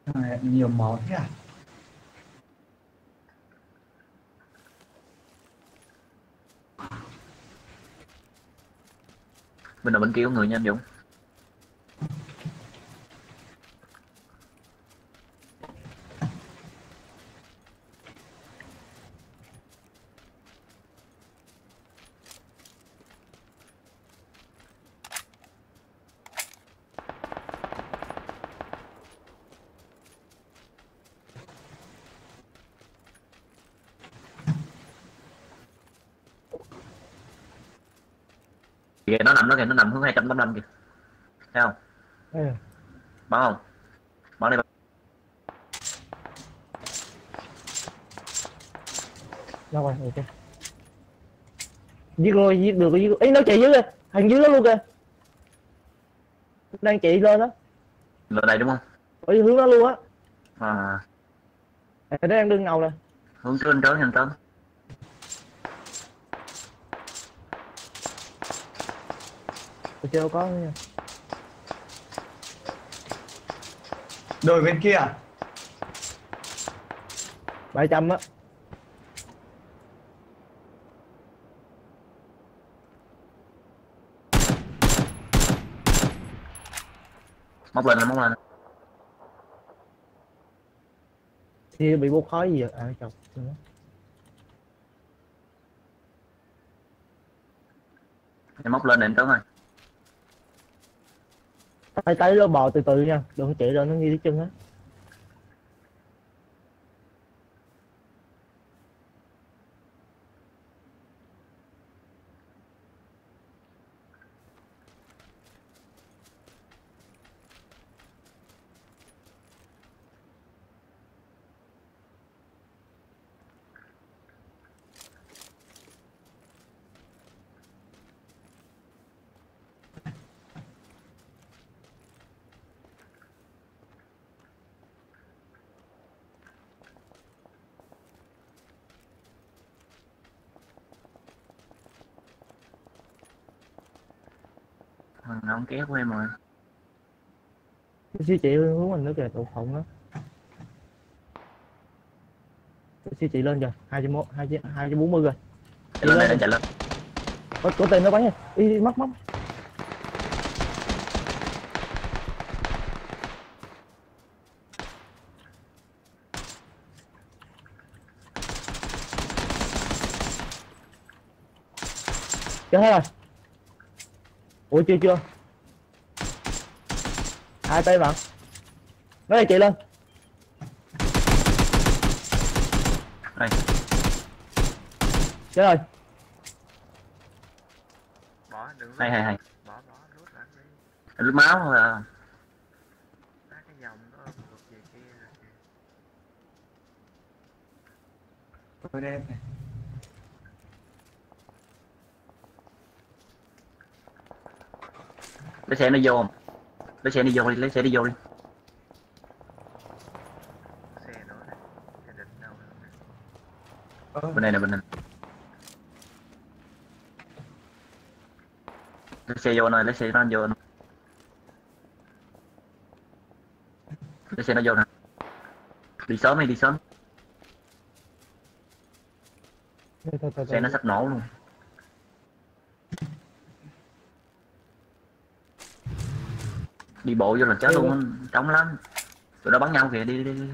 À, nhiều máu thế à? Mình ở bên kia có người nha anh Dũng. Kìa nó nằm đó kìa, nó nằm hướng hai trăm tám mươi lăm kìa. Thấy không? Ừ. Bắn không? Bắn đi. Đâu rồi, ok. Giết rồi, giết được, giết được. Ý nó chạy dưới kìa, thằng dưới đó luôn kìa. Đang chạy lên đó. Lên đây đúng không? Ở hướng đó luôn á. À, Nó đang đứng ngầu nè. hướng trên trớn nhanh trớn. Ở trên đâu có nữa nha. Đồi bên kia à? bảy trăm á. Móc lên, móc lên. Thì bị bốc khói gì vậy? À chồng. Em móc lên để em trớn ơi. Tay tay nó bò từ từ nha, đừng chạy lên nó nghi tới chân á. Thằng nó không kéo của em rồi. Cái siêu chị hướng mình nữa kìa, tụ phộng đó. Cái siêu chị lên rồi, hai trăm mốt, hai hai trăm bốn mươi rồi. Chạy lên đây, anh chạy lên. Có, có tên nó bắn nha. Đi mắc mắc. Chết hết rồi. Ủa chưa chưa. Hai tay bạn. Nó đây chạy lên. Đây. Chết rồi. Bỏ đừng lút. Hay hay hay. Bỏ bỏ lút lại đi. Lút máu thôi à. Ba cái dòng đó vượt về kia rồi kìa. Tôi đây này. Lấy xe nó vô không? Lấy xe đi vô đi, lấy xe đi vô đi. Xe nữa này. Cái định đâu nữa nè. Ờ, Bên này nè, bên này. Lấy xe vô này, lấy xe nó vô. Lấy xe nó vô nè. Đi sớm đi, đi sớm. Thôi, thôi, thôi, Xe nó thôi. sắp nổ luôn. Đi bộ vô là chết luôn á, trống lắm. Tụi nó bắn nhau kìa, đi đi đi.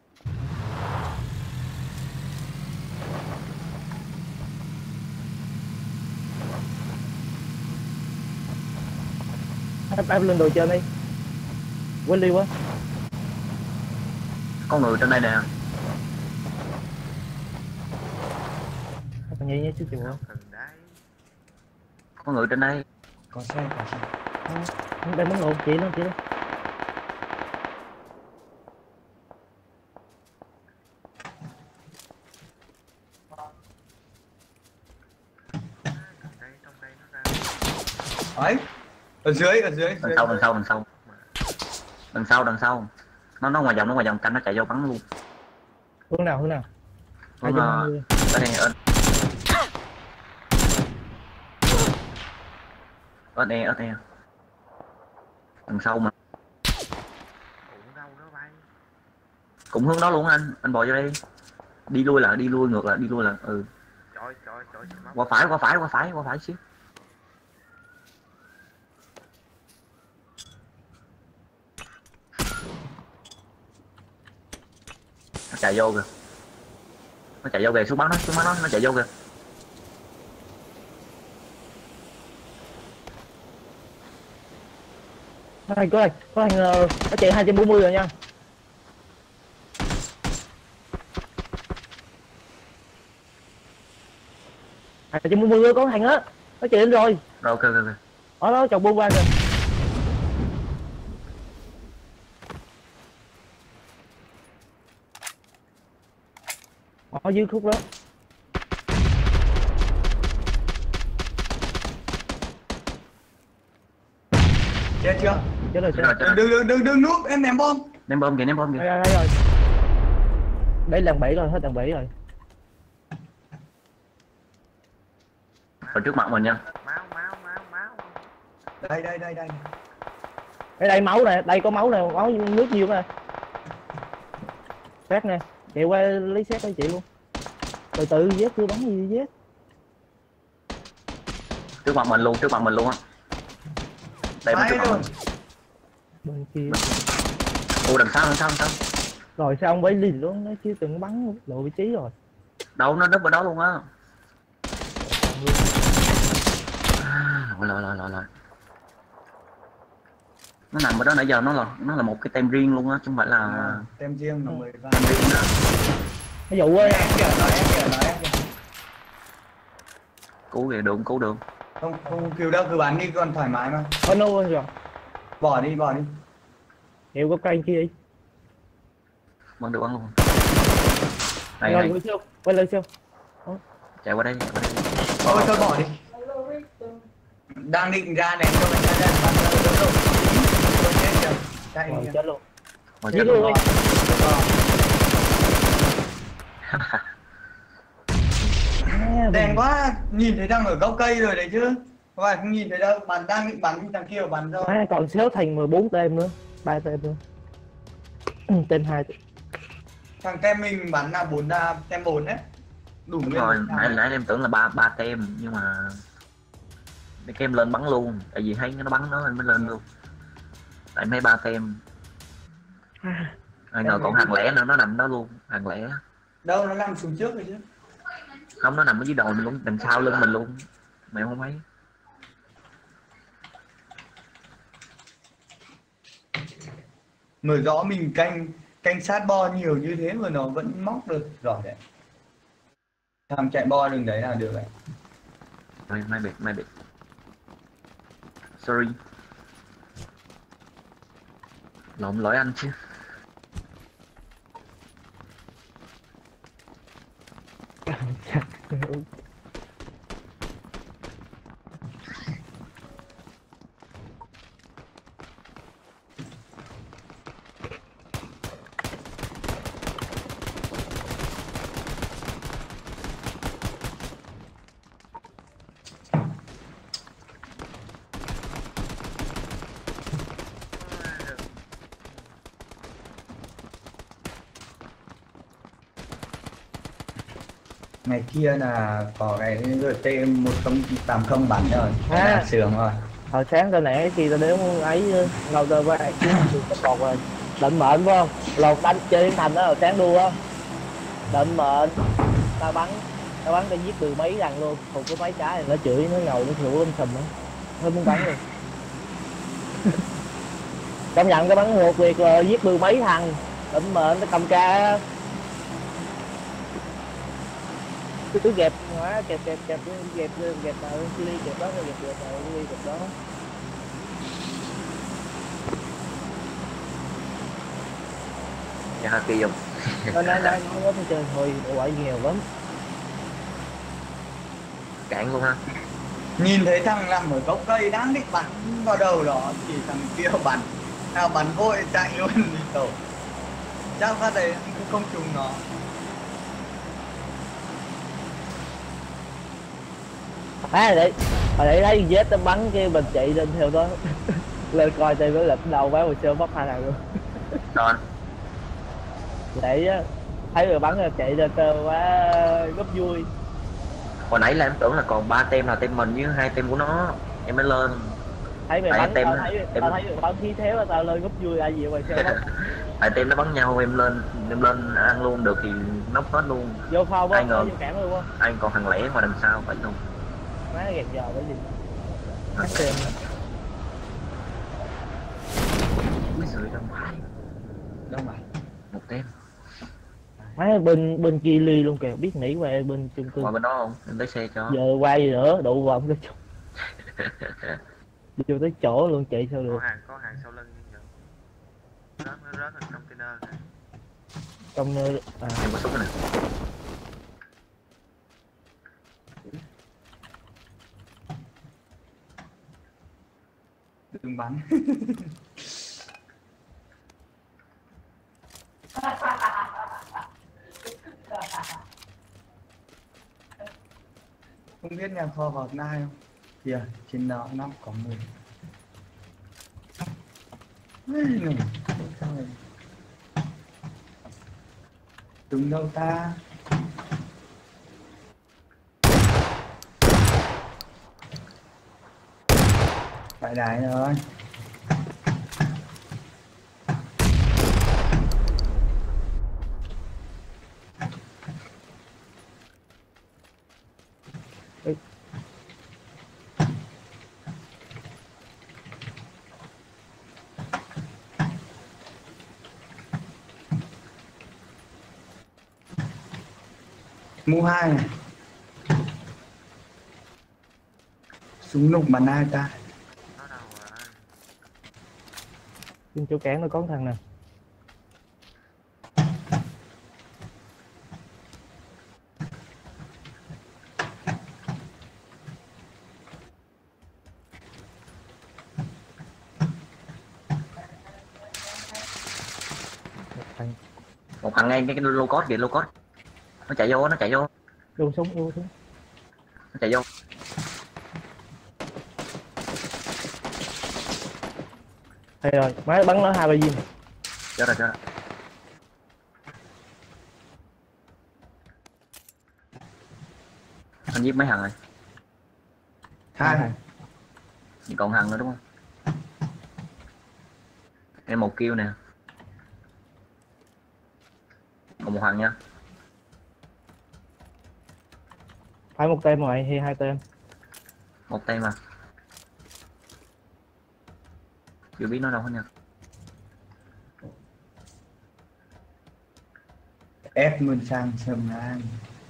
Em, em lên đồ trên đi. Quên đi quá. Có người trên đây nè. Thằng nhảy nhảy xíu chịu Đâu không? cần đấy. Có người trên đây. có xe, có xe. Không, đây bắn lộn, chị nó, chị nó. Trong đây, trong đây nó ra. Đấy. Ở dưới, ở dưới, Đằng dưới. sau, đằng sau, đằng sau. Đằng sau, đằng sau. Nó nó ngoài vòng, nó ngoài vòng canh nó chạy vô bắn luôn. Hướng nào, hướng nào? Hướng hai trăm ờ, hai mươi. ở đây ở ở đây ở đây đằng sau mà. Ủa đâu đó bay. Cũng hướng đó luôn anh, anh bò vô đây. Đi lui lại, đi lui ngược lại, đi lui lại. Ừ. Trời trời trời xịt máu. Qua phải, qua phải, qua phải, qua phải xíu. Nó chạy vô kìa. Nó chạy vô kìa, xuống bắn nó, xuống bắn nó, nó chạy vô kìa. Có thằng, có thằng, có thằng, uh, nó chạy hai trăm bốn mươi rồi nha. hai trăm bốn mươi có thằng á, nó chạy đến rồi. Rồi, ok, ok, ok. Ở đó chồng buông qua kìa. Ở dưới khúc đó. Chết chưa? Chết rồi, chết Rồi, rồi. chết rồi. Đừng đừng đừng đừng núp, em ném bom. Ném bom kìa, ném bom kìa. Đây, đây, đây rồi. Đấy lần bảy rồi, hết lần bảy rồi. Ở trước mặt mình nha. Máu máu máu máu. Đây đây đây đây. Đây đây máu nè, đây có máu nè, máu nước nhiều nè. Xét nè, chạy qua lấy xét cho chị luôn. Từ từ vết chưa bắn gì vết. Trước mặt mình luôn, trước mặt mình luôn á. Đây bên trước mặt mình. Bên kia. Ô đằng sau, đằng sau, đằng sau. Rồi sao ông bấy lìn luôn, nó chưa từng bắn lộ vị trí rồi. Đâu, nó núp ở đó luôn á. Lội lội lội lội lội. Nó nằm ở đó nãy giờ, nó là nó là một cái tem riêng luôn á, chứ không phải là À, tem riêng là mười vạn. tem riêng đó. Ví dụ ơi, Em kìa, nói em kìa, nói em kìa. Cứu kìa, được cứu được. Không không cứu đâu, cứ bắn đi còn thoải mái mà. có nô rồi. Bỏ đi, bỏ đi. Hiệu có cây kia đi. Bắn được bắn luôn. Này Rồi, này, quay siêu, quay lên siêu. chạy qua đây, chạy qua đây. Thôi thôi bỏ đi. Đang định ra ném cho mình ra ra bắn ra đâu đâu. Tôi chết kìa. Chạy Rồi, kìa. chết luôn. Mà Giết chết luôn luôn. đi. Đèn quá, nhìn thấy đang ở gốc cây rồi đấy chứ. Các bạn không nhìn thấy đâu, bạn đang định bắn thì thằng kia bắn rồi. À, còn xéo thành mười bốn tem nữa, ba tem nữa. Tem hai. Thằng tem mình bắn là bốn là tem bốn đấy. Đủ Đúng nguyên rồi, một nãy thằng. nãy em tưởng là ba ba tem nhưng mà cái em lên bắn luôn, tại vì thấy nó bắn nó nên mới lên luôn. Tại mấy ba tem. Ai ngờ còn hàng lẻ nữa, nó nằm đó luôn, hàng lẻ. Đâu nó nằm xuống trước rồi chứ. Không, nó nằm ở dưới đầu mình luôn, đằng sau lưng mình luôn. Mẹ không thấy. Mở rõ mình canh canh sát bo nhiều như thế mà nó vẫn móc được, giỏi đấy. Thằng chạy bo đường đấy là được đấy. Rồi, mai biệt, mai biệt. Sorry. Lộn lỗi anh chứ. Ngày kia là có cái rờ tê một không tám không bắn rồi. À. À. Sướng rồi. Hồi sáng tao nãy khi tao đếm ấy ngầu tao qua cái cột rồi định mệnh phải không, lột đánh chơi thành đó, hồi sáng đua á định mệnh tao bắn tao bắn tao giết từ mấy lần luôn, không có mấy trái nó chửi nó ngầu nó thủ lên sầm đó hơi muốn bắn rồi. Công nhận tao bắn một việc là giết từ mấy thằng định mệnh, tao cầm ca cứ cứ kẹp hóa kẹp kẹp kẹp kẹp kẹp nào chili kẹp đó kẹp kẹp nào chili kẹp đó. Nhà kỳ không? Nó đang đang nói hết trơn thôi, quậy nghèo lắm. Cạn luôn ha. Nhìn thấy thằng nằm ở gốc cây đang định bắn vào đầu đó thì thằng kia bắn. Nào bắn vội chạy luôn đi tổ. Chắc phát đấy cũng không trùng nó. À đấy, hồi nãy thấy vết tao bắn cái bình chạy lên theo đó. Lên coi tay với lật đầu bán hồi sơ bóc hai thằng luôn. Rồi. Vậy á, thấy người bắn là chạy ra tơ quá gấp vui. Hồi nãy là em tưởng là còn ba tem là tem mình với hai tem của nó, em mới lên. Thấy mày Tại bắn, tem tao nó- thấy tem- tao thấy người bắn khí thế mà tao lên gấp vui ai gì mày sao bắn. Tại tem nó bắn nhau em lên, em lên ăn luôn được thì nóc hết luôn. Vô phao Ai quá, ngờ. vô cản luôn á. Anh còn thằng lẻ ngoài đằng sau phải không? Má gạt giờ cái gì. Cắt tiền. Úi giời đông phải. Đâu mà. Một tem. Má bên bên kia ly luôn kìa, biết nghĩ qua bên chung cư. Ngoài bên đó không? Em lấy xe cho. Giờ qua gì nữa, đụng vào cái chỗ. Vô tới chỗ luôn chạy sao Có được. hàng có hàng sau lưng nhưng giờ rớt nó rớt ở container kìa. Trong nơi à, Em có súng này nè. Đừng bắn. Không biết nhà kho vào nai không? Kìa, trên đó năm có mười. Này, sao này? Đúng đâu ta? Phải đái rồi. Mũ hai này. Súng nục bắn ai ta? Nó đâu rồi? trên chỗ cản nó có thằng nè. Một thằng Một thằng ngay cái, cái lô cốt kìa, lô cốt. Nó chạy vô, nó chạy vô, luôn súng luôn súng. nó chạy vô. Hay rồi, máy bắn nó hai ba viên. Chết rồi, chết rồi. Anh giết mấy thằng rồi. Hai. Chỉ còn thằng nữa đúng không? Em một kill nè. Còn một thằng nha. Phải một tem rồi hay hai tem? Một tem mà. Chưa biết nó đâu hết nha. Ép luôn sang sầm ngang.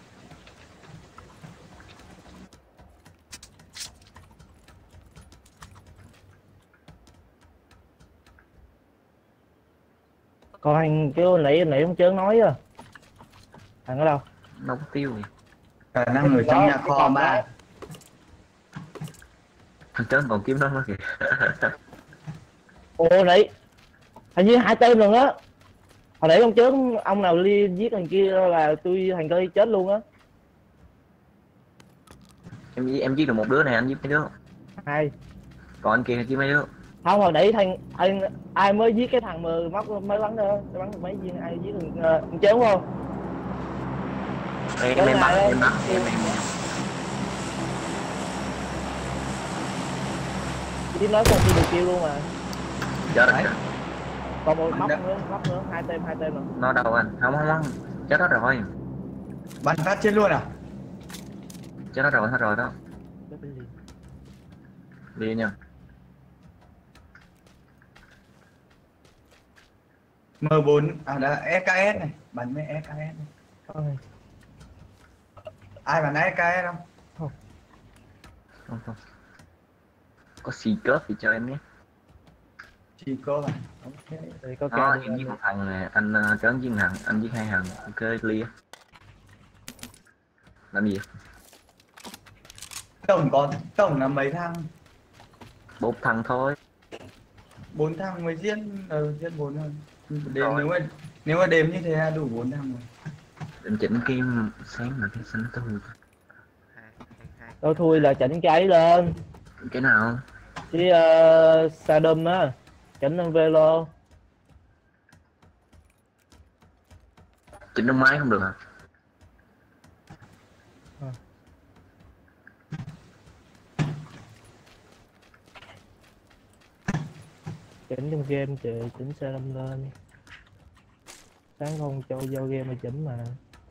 Còn anh cái nãy nãy ông chớn nói á. Thằng ở đâu? Đâu có tiêu gì. Khả năng ở trong nhà Cái kho phòng ba. đó. Thằng trớn còn kiếm nó nữa kìa. Ồ nãy hình như hai tem lần á. Hồi nãy ông chớn ông nào li giết thằng kia là tôi thằng kia chết luôn á. Em em giết được một đứa này, anh giết mấy đứa. Hai. Còn anh kia giết mấy đứa. Không, hồi nãy thằng anh ai mới giết cái thằng mà móc mới bắn đó, bắn được mấy viên ai giết thằng uh, ông chớn không? Em Cái em bắn, này em bắn, em- em em. Chứ nói con tôi được kêu luôn mà. Chết rồi. Đấy. Chết. Còn một móc Đó. nữa, móc nữa, hai tem, hai tem rồi. Nó đâu anh? Không không không. Chết hết rồi. Bắn phát chết luôn à? Chết hết rồi, hết rồi đó. Chết cái gì? Đi nha. M bốn à đã ét ca ét này, bắn với ét ca ét này. Ôi, Ai bắn ét ca ét không? Không không. Có xì cớp thì cho em nhé. Chỉ có bạn. Ok. thì có Đó, ca em giết một thằng này, anh uh, trớn giết một thằng, anh giết hai thằng. Ok, clear. Làm gì? Tổng có tổng là mấy thằng? Một thằng thôi. Bốn thằng mới giết, ờ giết bốn thôi. Đếm Rồi. nếu mà nếu mà đếm như thế là đủ bốn thằng rồi. Định chỉnh cái sáng là cái xanh tôi. Hai hai hai. Tôi thui là chỉnh cái lên. Cái nào? Cái uh, Sadom á, chỉnh lên velo. chỉnh đống máy không được hả? Chỉnh trong game trời, chỉnh xe lâm lên. Sáng không cho vô game mà chỉnh mà.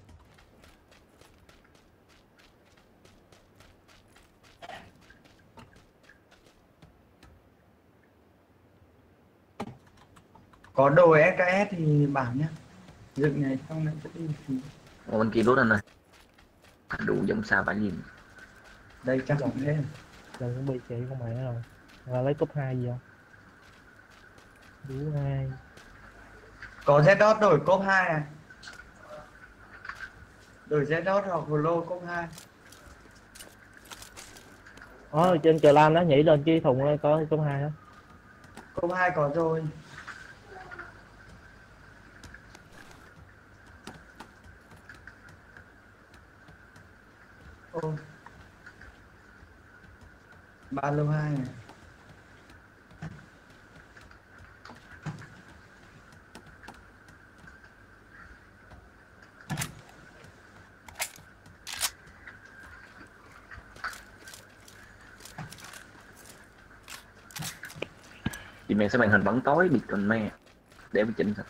Có đồ ét ca ét thì bảo nhá. Dựng này xong lại sẽ đi thì Ồ, bên kia rút anh ơi. Đủ giống sao phải gì. đây chắc là thế. Đừng cũng bị chị con mẹ rồi. Là lấy cúp hai gì không? Đủ hai. Có Z dot đổi cốp hai à? Đổi Z dot hoặc Holo cốp hai. Ờ, trên cờ lan đó nhảy lên cái thùng có cúp hai đó. Cốp hai có rồi. Ô. Ba lô hai này. Chị mẹ sẽ màn hình bắn tối bị còn mẹ. Để mình chỉnh thật.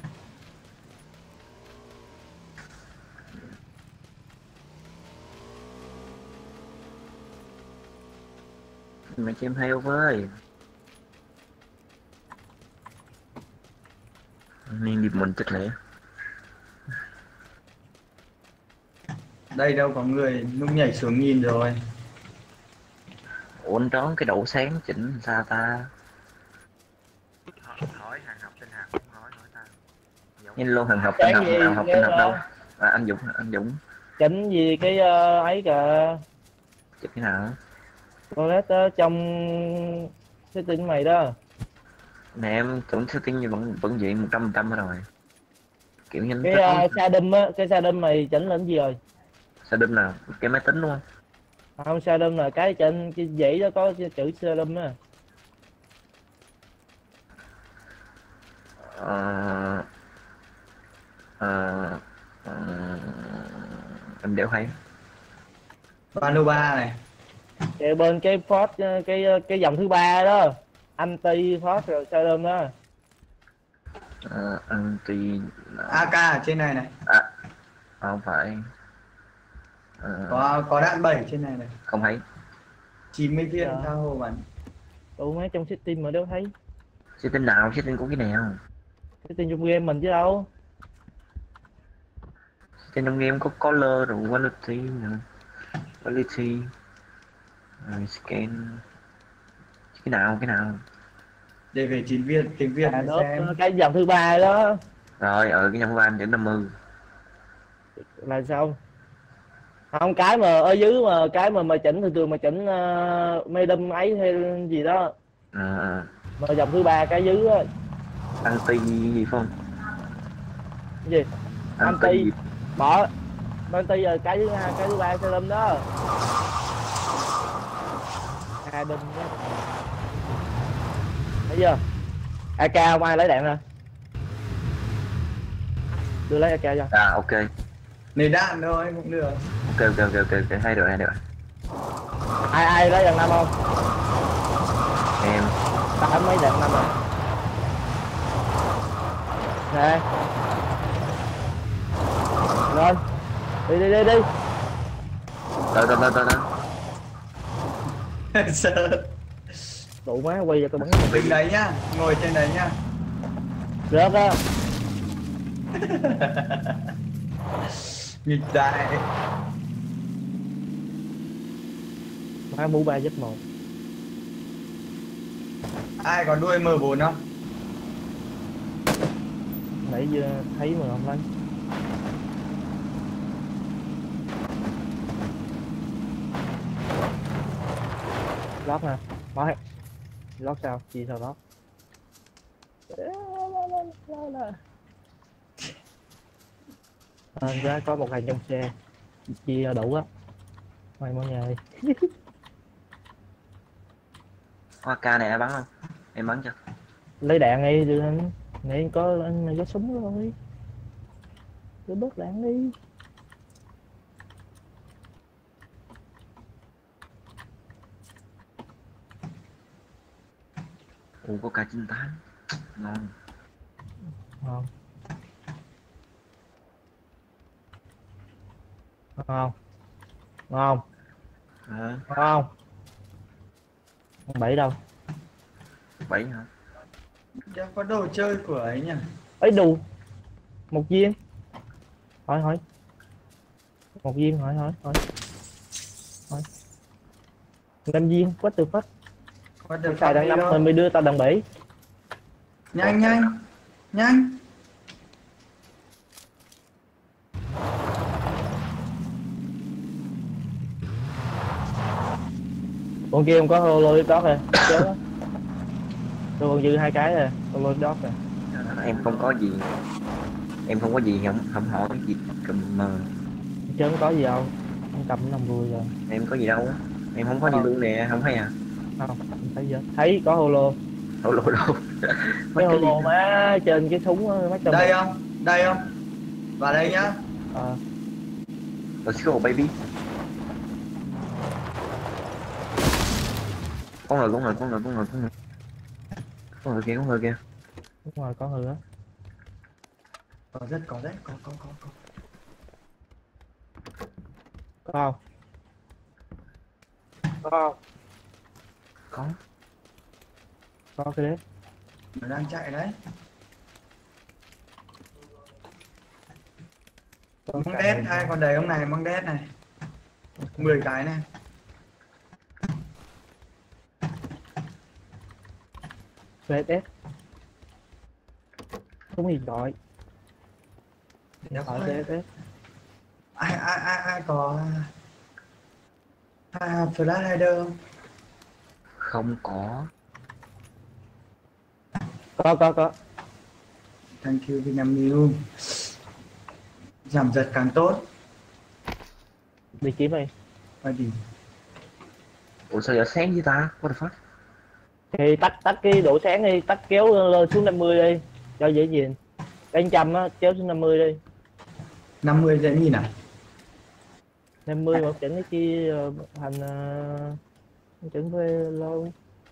Mẹ cho em heo với. Nên đi mình chết lẽ. Đây đâu có người, lúc nhảy xuống nhìn rồi. Ủa anh trón cái đậu sáng chỉnh sao ta? Hỏi, hỏi hàng học tên học không hỏi hỏi tao. Giống Nhìn luôn hàng học Cái tên học, gì nào học nghe tên học đâu. đâu? À, anh Dũng, anh Dũng. Chỉnh gì cái uh, ấy kìa. Chỉnh cái nào? Toilet đó, trong setting mày đó. Nè em tưởng setting như vẫn vẫn vậy một trăm phần trăm rồi. Kiểu nhanh Cái uh, xa đâm á, cái xa đâm mày chỉnh lên gì rồi? sao đâm nào? Cái máy tính đúng không? Không, xa đâm là cái trên cái dãy đó có chữ xa đâm á. Ờ... Ờ... Ờ... Em đéo thấy. Ba lô ba này. Cái bên cái Ford, cái cái dòng thứ ba đó. Anti Ford rồi xa đâm đó. Ờ... Anti... a ca ở trên này này. À... Không phải. Ờ... Có có đạn bảy trên này này. Không thấy. chín mươi viên Dạ. tha hồ bắn. Tụi mấy trong setting mà đâu thấy. Setting nào? Setting của cái nào? Setting trong game mình chứ đâu. Trên trong game có color rồi quality nữa. Quality rồi scan. Cái nào? Cái nào? Để về chín viên tiếng Việt À, để đó, xem. cái dòng thứ ba đó. Rồi ở cái nhân van chỉnh năm mươi. Là sao? Không, cái mà ở dưới mà cái mà mà chỉnh thường thường mà chỉnh uh, mê đâm ấy hay gì đó. À, à. Mà dòng thứ ba cái dưới á. Anti gì phải không? Cái gì? Anti Anti. gì? Bỏ. Anti là cái thứ hai, cái thứ ba xe đâm đó. Hai đâm đó. Thấy chưa? a ca không ai lấy đạn nè. Đưa lấy a ca cho. À ok. Lấy đạn thôi cũng được. Ok ok ok ok, ok. Hay rồi hay rồi. Ai ai lấy đạn năm không? Em. Ta ấn mấy đạn năm rồi. Nè. Lên. Đi đi đi đi. Tới tới tới tới tới. Sợ. Tụ má quay cho tôi bắn. Đứng đấy nhá, ngồi trên đấy nhá. Rớt á. Nghịch đại. Má mũ ba giúp một. Ai có đuôi M bốn không? Nãy giờ thấy mà không lấy. Lót nè. Nói. Lót sao? Chi sao lót? À, ra có một hàng trong xe. Chia đủ á. Mày mọi người. Hoa ca này ai bắn không? Em bắn cho. Lấy đạn đi đưa anh. Nãy có anh có súng rồi. Cứ bớt lãng đi. Ồ, có cả chín tám ngon. Ngon. Ngon. Ngon. À, Ngon. Bảy đâu? bảy hả? Chắc có đồ chơi của ấy nhỉ. Ấy đủ. Một viên. Hỏi hỏi. Một viên hỏi hỏi hỏi. Hỏi. Năm viên, what the fuck? Có được Xài đằng năm rồi mới đưa tao đằng bảy. Nhanh nhanh. Nhanh. Con kia không có holo đó rồi. Chết á. Tôi còn dư hai cái rồi, holo đó rồi. Em không có gì. Em không có gì, không không hỏi gì cầm mà. Chứ không có gì đâu. Không cầm năm vui rồi. Em có gì đâu. Em không có gì luôn nè, không thấy à? Không, không thấy gì. Thấy có holo. Hổ lộ đâu. Cái holo má trên cái súng á, mắt Đây không? Đây không? Vào đây nhá. Ờ. Let's go baby. Con người, con người, con người, con người, con người. Con người kia, con người kia. Đúng rồi, có người á. Có rất có đấy, có có có có. Có không? Có không? Có. Có cái đấy. Nó đang chạy đấy. Có Măng cả đét người. ai còn đầy ông này, măng đét này. mười cái này. vê ét ét. Không gì gọi. Nhớ Hỏi coi. vê ét ét. Ai ai ai ai có à, Flash Rider không? Không có. Có có có. Thank you Vinamilk. Giảm giật càng tốt. Đi kiếm đi. Phải đi. Ủa sao giờ sáng với ta? What the fuck? Thì tắt tắt cái độ sáng đi, tắt kéo lên xuống năm mươi đi. Cho dễ nhìn. Đánh trăm á, kéo xuống năm mươi đi. năm mươi dễ nhìn à? năm mươi một chỉnh cái kia thành uh, chỉnh về lâu.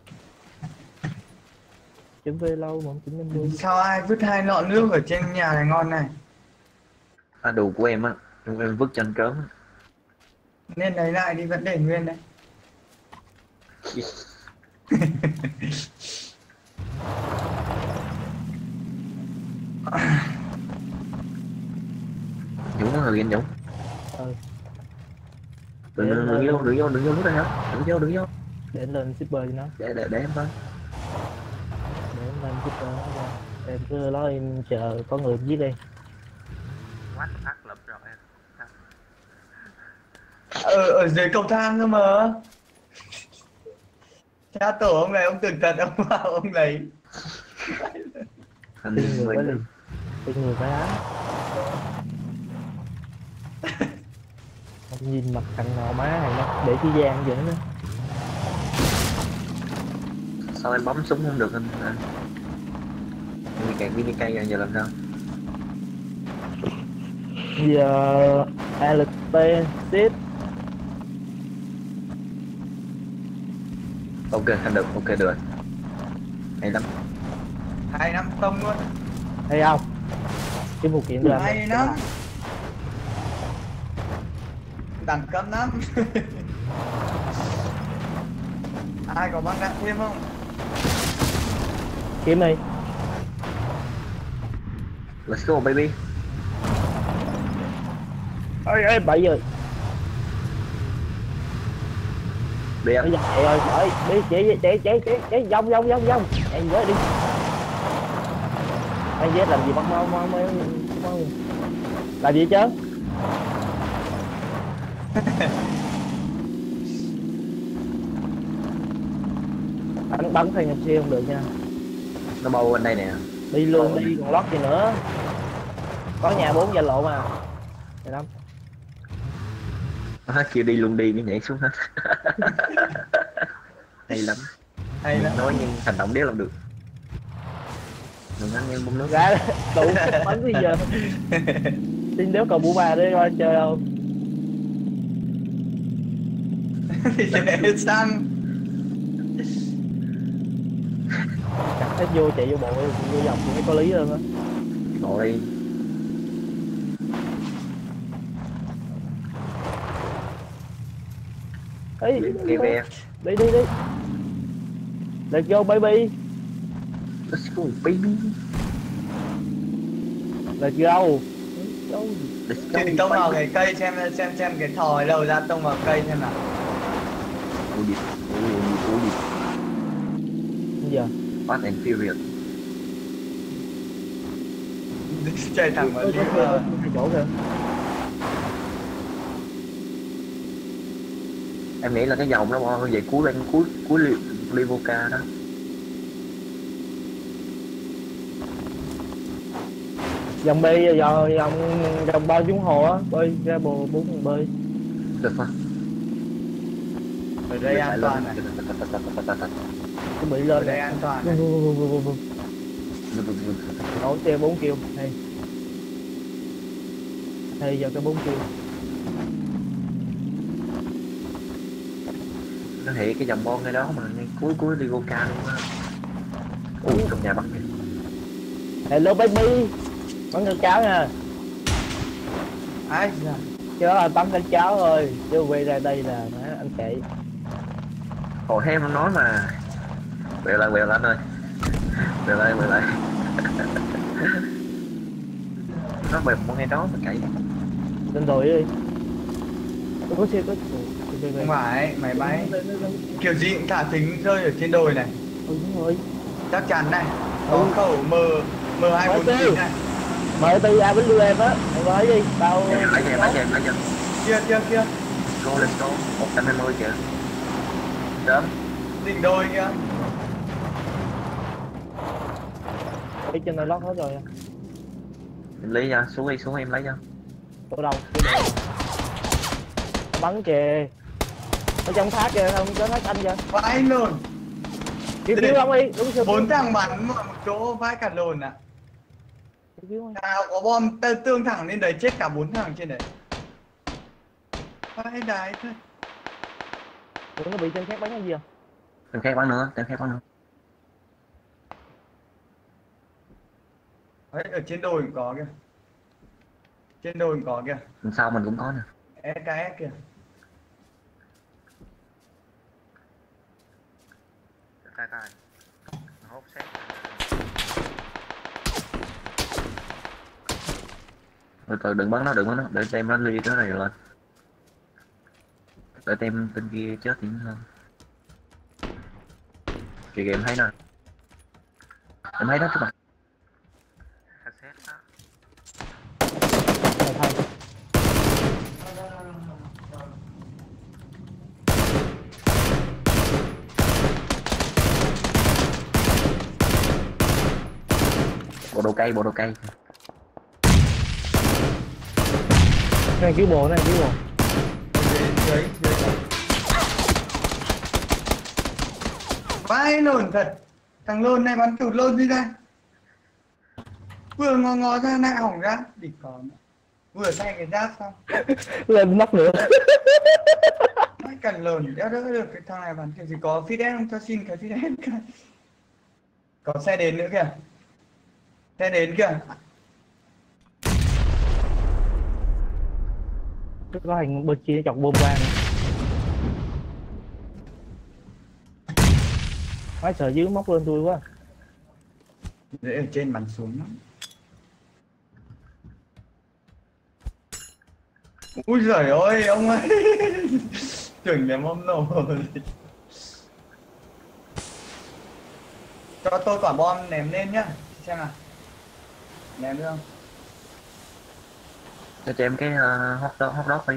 Chỉnh về lâu một chỉnh năm mươi. Sao ai vứt hai lọ nước ở trên nhà này ngon này? À, đồ của em á, em em vứt cho anh cớm á. Nên lấy lại đi vẫn để nguyên đấy. Dũng có người anh Dũng. Ừ. Đừng đừng đừng vô đừng vô đừng vô lúc đây hả? Đừng vô đừng vô. Để lên shipper cho nó. Để để để em coi. Để lên shipper nó ra. Em cứ nói em chờ có người giết đi. What the fuck lụm rồi em. Ở, ở dưới cầu thang cơ mà. Cha tổ ông này ông tưởng thật ông vào ông lấy. Anh Tin người mới phải liền. Tin người phải á. Không nhìn mặt thằng nào má thằng đó để cái gian vậy nữa. sao em bấm súng không được anh? À. Mini cày mini cày giờ làm sao? Giờ Alex T ship. Ok anh được, ok được. Hay lắm. Hai năm không luôn. Thấy không? Cái phụ kiện là Hay lắm. Đẳng cấp lắm. Ai có băng đạn thêm không? kiếm đi. Let's go baby. Ơi ơi bảy giờ. Đi Bây anh. giờ chạy ơi, chạy đi chạy chạy chạy chạy chạy vòng vòng vòng vòng. Em với đi. Anh với làm gì bắt mau mau mau mau. Làm gì chứ? Bắn bắn thằng nhập siêu không được nha. Nó bao bên đây nè. Đi luôn đi còn lót gì nữa. Có nhà bốn gia lộ mà. Vậy lắm. Nó kêu đi luôn đi mới nhảy xuống hết. Hay lắm. Hay lắm. Nói nhưng hành động đéo làm được. Đừng ăn em bông nước. Ra đủ bắn bây giờ. Xin đéo cầu bù bà đi coi chơi không. Thì sẽ hết xăng. Cắt hết vô chạy vô bộ vô vòng cũng mới có lý hơn á. Bộ đi. Ấy đi Đi về. đi đi đi. Let's go baby. Let's go baby. Let's go. Let's go. Thì tông vào cái cây xem xem xem cái thỏi đầu ra tông vào cây xem nào. Ủa gì? Ủa gì? Ủa gì? Bây giờ Fast and Furious. Chạy thẳng vào có đi có vào. hai chỗ kìa. Em nghĩ là cái dòng nó bo về cuối lên cuối cuối Livoca đó. Dòng B dòng dòng dòng bao xuống hồ á, bơi ra bồ bốn thằng bơi. Được không? Ở đây an toàn này. Chuẩn bị lên Ở đây an toàn này. Nổ xe bốn kêu hay. Hay giờ cái bốn kêu. Nó hiện cái dòng bon ngay đó mà ngay cuối cuối Livoca luôn á. Ui trong nhà bắn kìa. Hello baby. Bắn cái cháo nha. Ai da. Chứ đó là bắn cái cháo thôi. Chứ quay ra đây là má anh chạy. Hồi em nó nói mà. Quẹo lại quẹo lại anh ơi. Quẹo lại quẹo lại. Nó bèm ngay đó mà chạy. Lên đồi đi. Tôi có xe có. Không phải, máy bay kiểu gì cũng thả thính rơi ở trên đồi này. Ừ đúng rồi. Chắc chắn này. Có khẩu M M hai bốn chín này. Mời từ A với lưu em á. Mày nói đi. Tao Lấy về lấy về lấy về. Kia kia kia. Go let's go. một trăm hai mươi kìa. Đớm. Đỉnh đồi kia. cái trên này lót hết rồi. Em lấy ra, xuống đi, xuống em lấy ra. Ở đâu? Bắn kìa. Ở trong thác kìa, không có thác anh kìa. Vãi lồn. Kêu kêu ông đi, đúng chưa? Bốn thằng bắn một chỗ vãi cả lồn à. Nào có bom tương thẳng lên đấy chết cả bốn thằng trên đấy. Vãi đái thôi. Ủa nó bị tên khác bắn cái gì à? Tên khác bắn nữa, tên khác bắn nữa. Đấy, ở trên đồi cũng có kìa. Trên đồi cũng có kìa. Đằng sau mình cũng có nè. ét ca ét kìa. Tài tài. Hốt xét. Từ từ đừng bắn nó, đừng bắn nó, để tem nó ly cái này lên. Để tem tên kia chết thì hơn. Kìa kìa em thấy nè. Em thấy đó các bạn. Cassette đó. Bộ đồ cây, bộ đồ cây. Này cứu bộ, này cứu bộ. Dưới, dưới, dưới. Vãi lồn thật. Thằng lồn này bắn tụt lồn đi ra. Vừa ngó ngó ra lại hỏng ra. Địch còn. Vừa thay cái giáp xong. Lên nóc nữa. Vãi cần lồn, đéo đỡ được cái thằng này bắn kiểu gì có feed không, cho xin cái feed cái. Có xe đến nữa kìa. Xe đến kìa. Có hành bật chia chọc bom vàng. Phải sợ dưới móc lên tôi quá. Để ở trên bắn xuống lắm. Ui giời ơi ông ơi. Tưởng ném bom nổ. Cho tôi quả bom ném lên nhá. Xem nào. Ném được không? Cho cho em cái uh, hot dog, hot dog đi.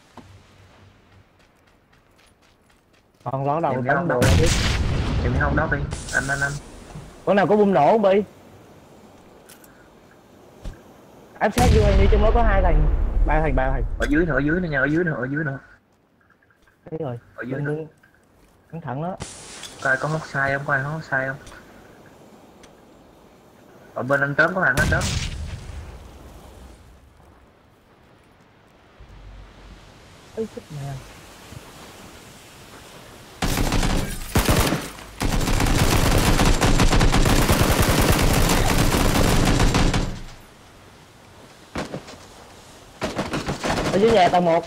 Còn ló đầu Em thấy tấn hot đồ dog. biết. Em thấy hot dog đi. Anh anh anh. Con nào có bom nổ không Bi? Áp sát vô hình như trong đó có hai thằng, ba thằng, ba thằng. Ở dưới nữa, ở dưới nữa nha, ở dưới nữa, ở dưới nữa. Thế rồi. Ở dưới Đừng nữa. đừng. Cẩn thận đó. Coi có hot sai không, coi có hot sai không. Ở bên anh tớm có thằng anh tớm. ấy chết nè. Ở dưới nhà tầng một.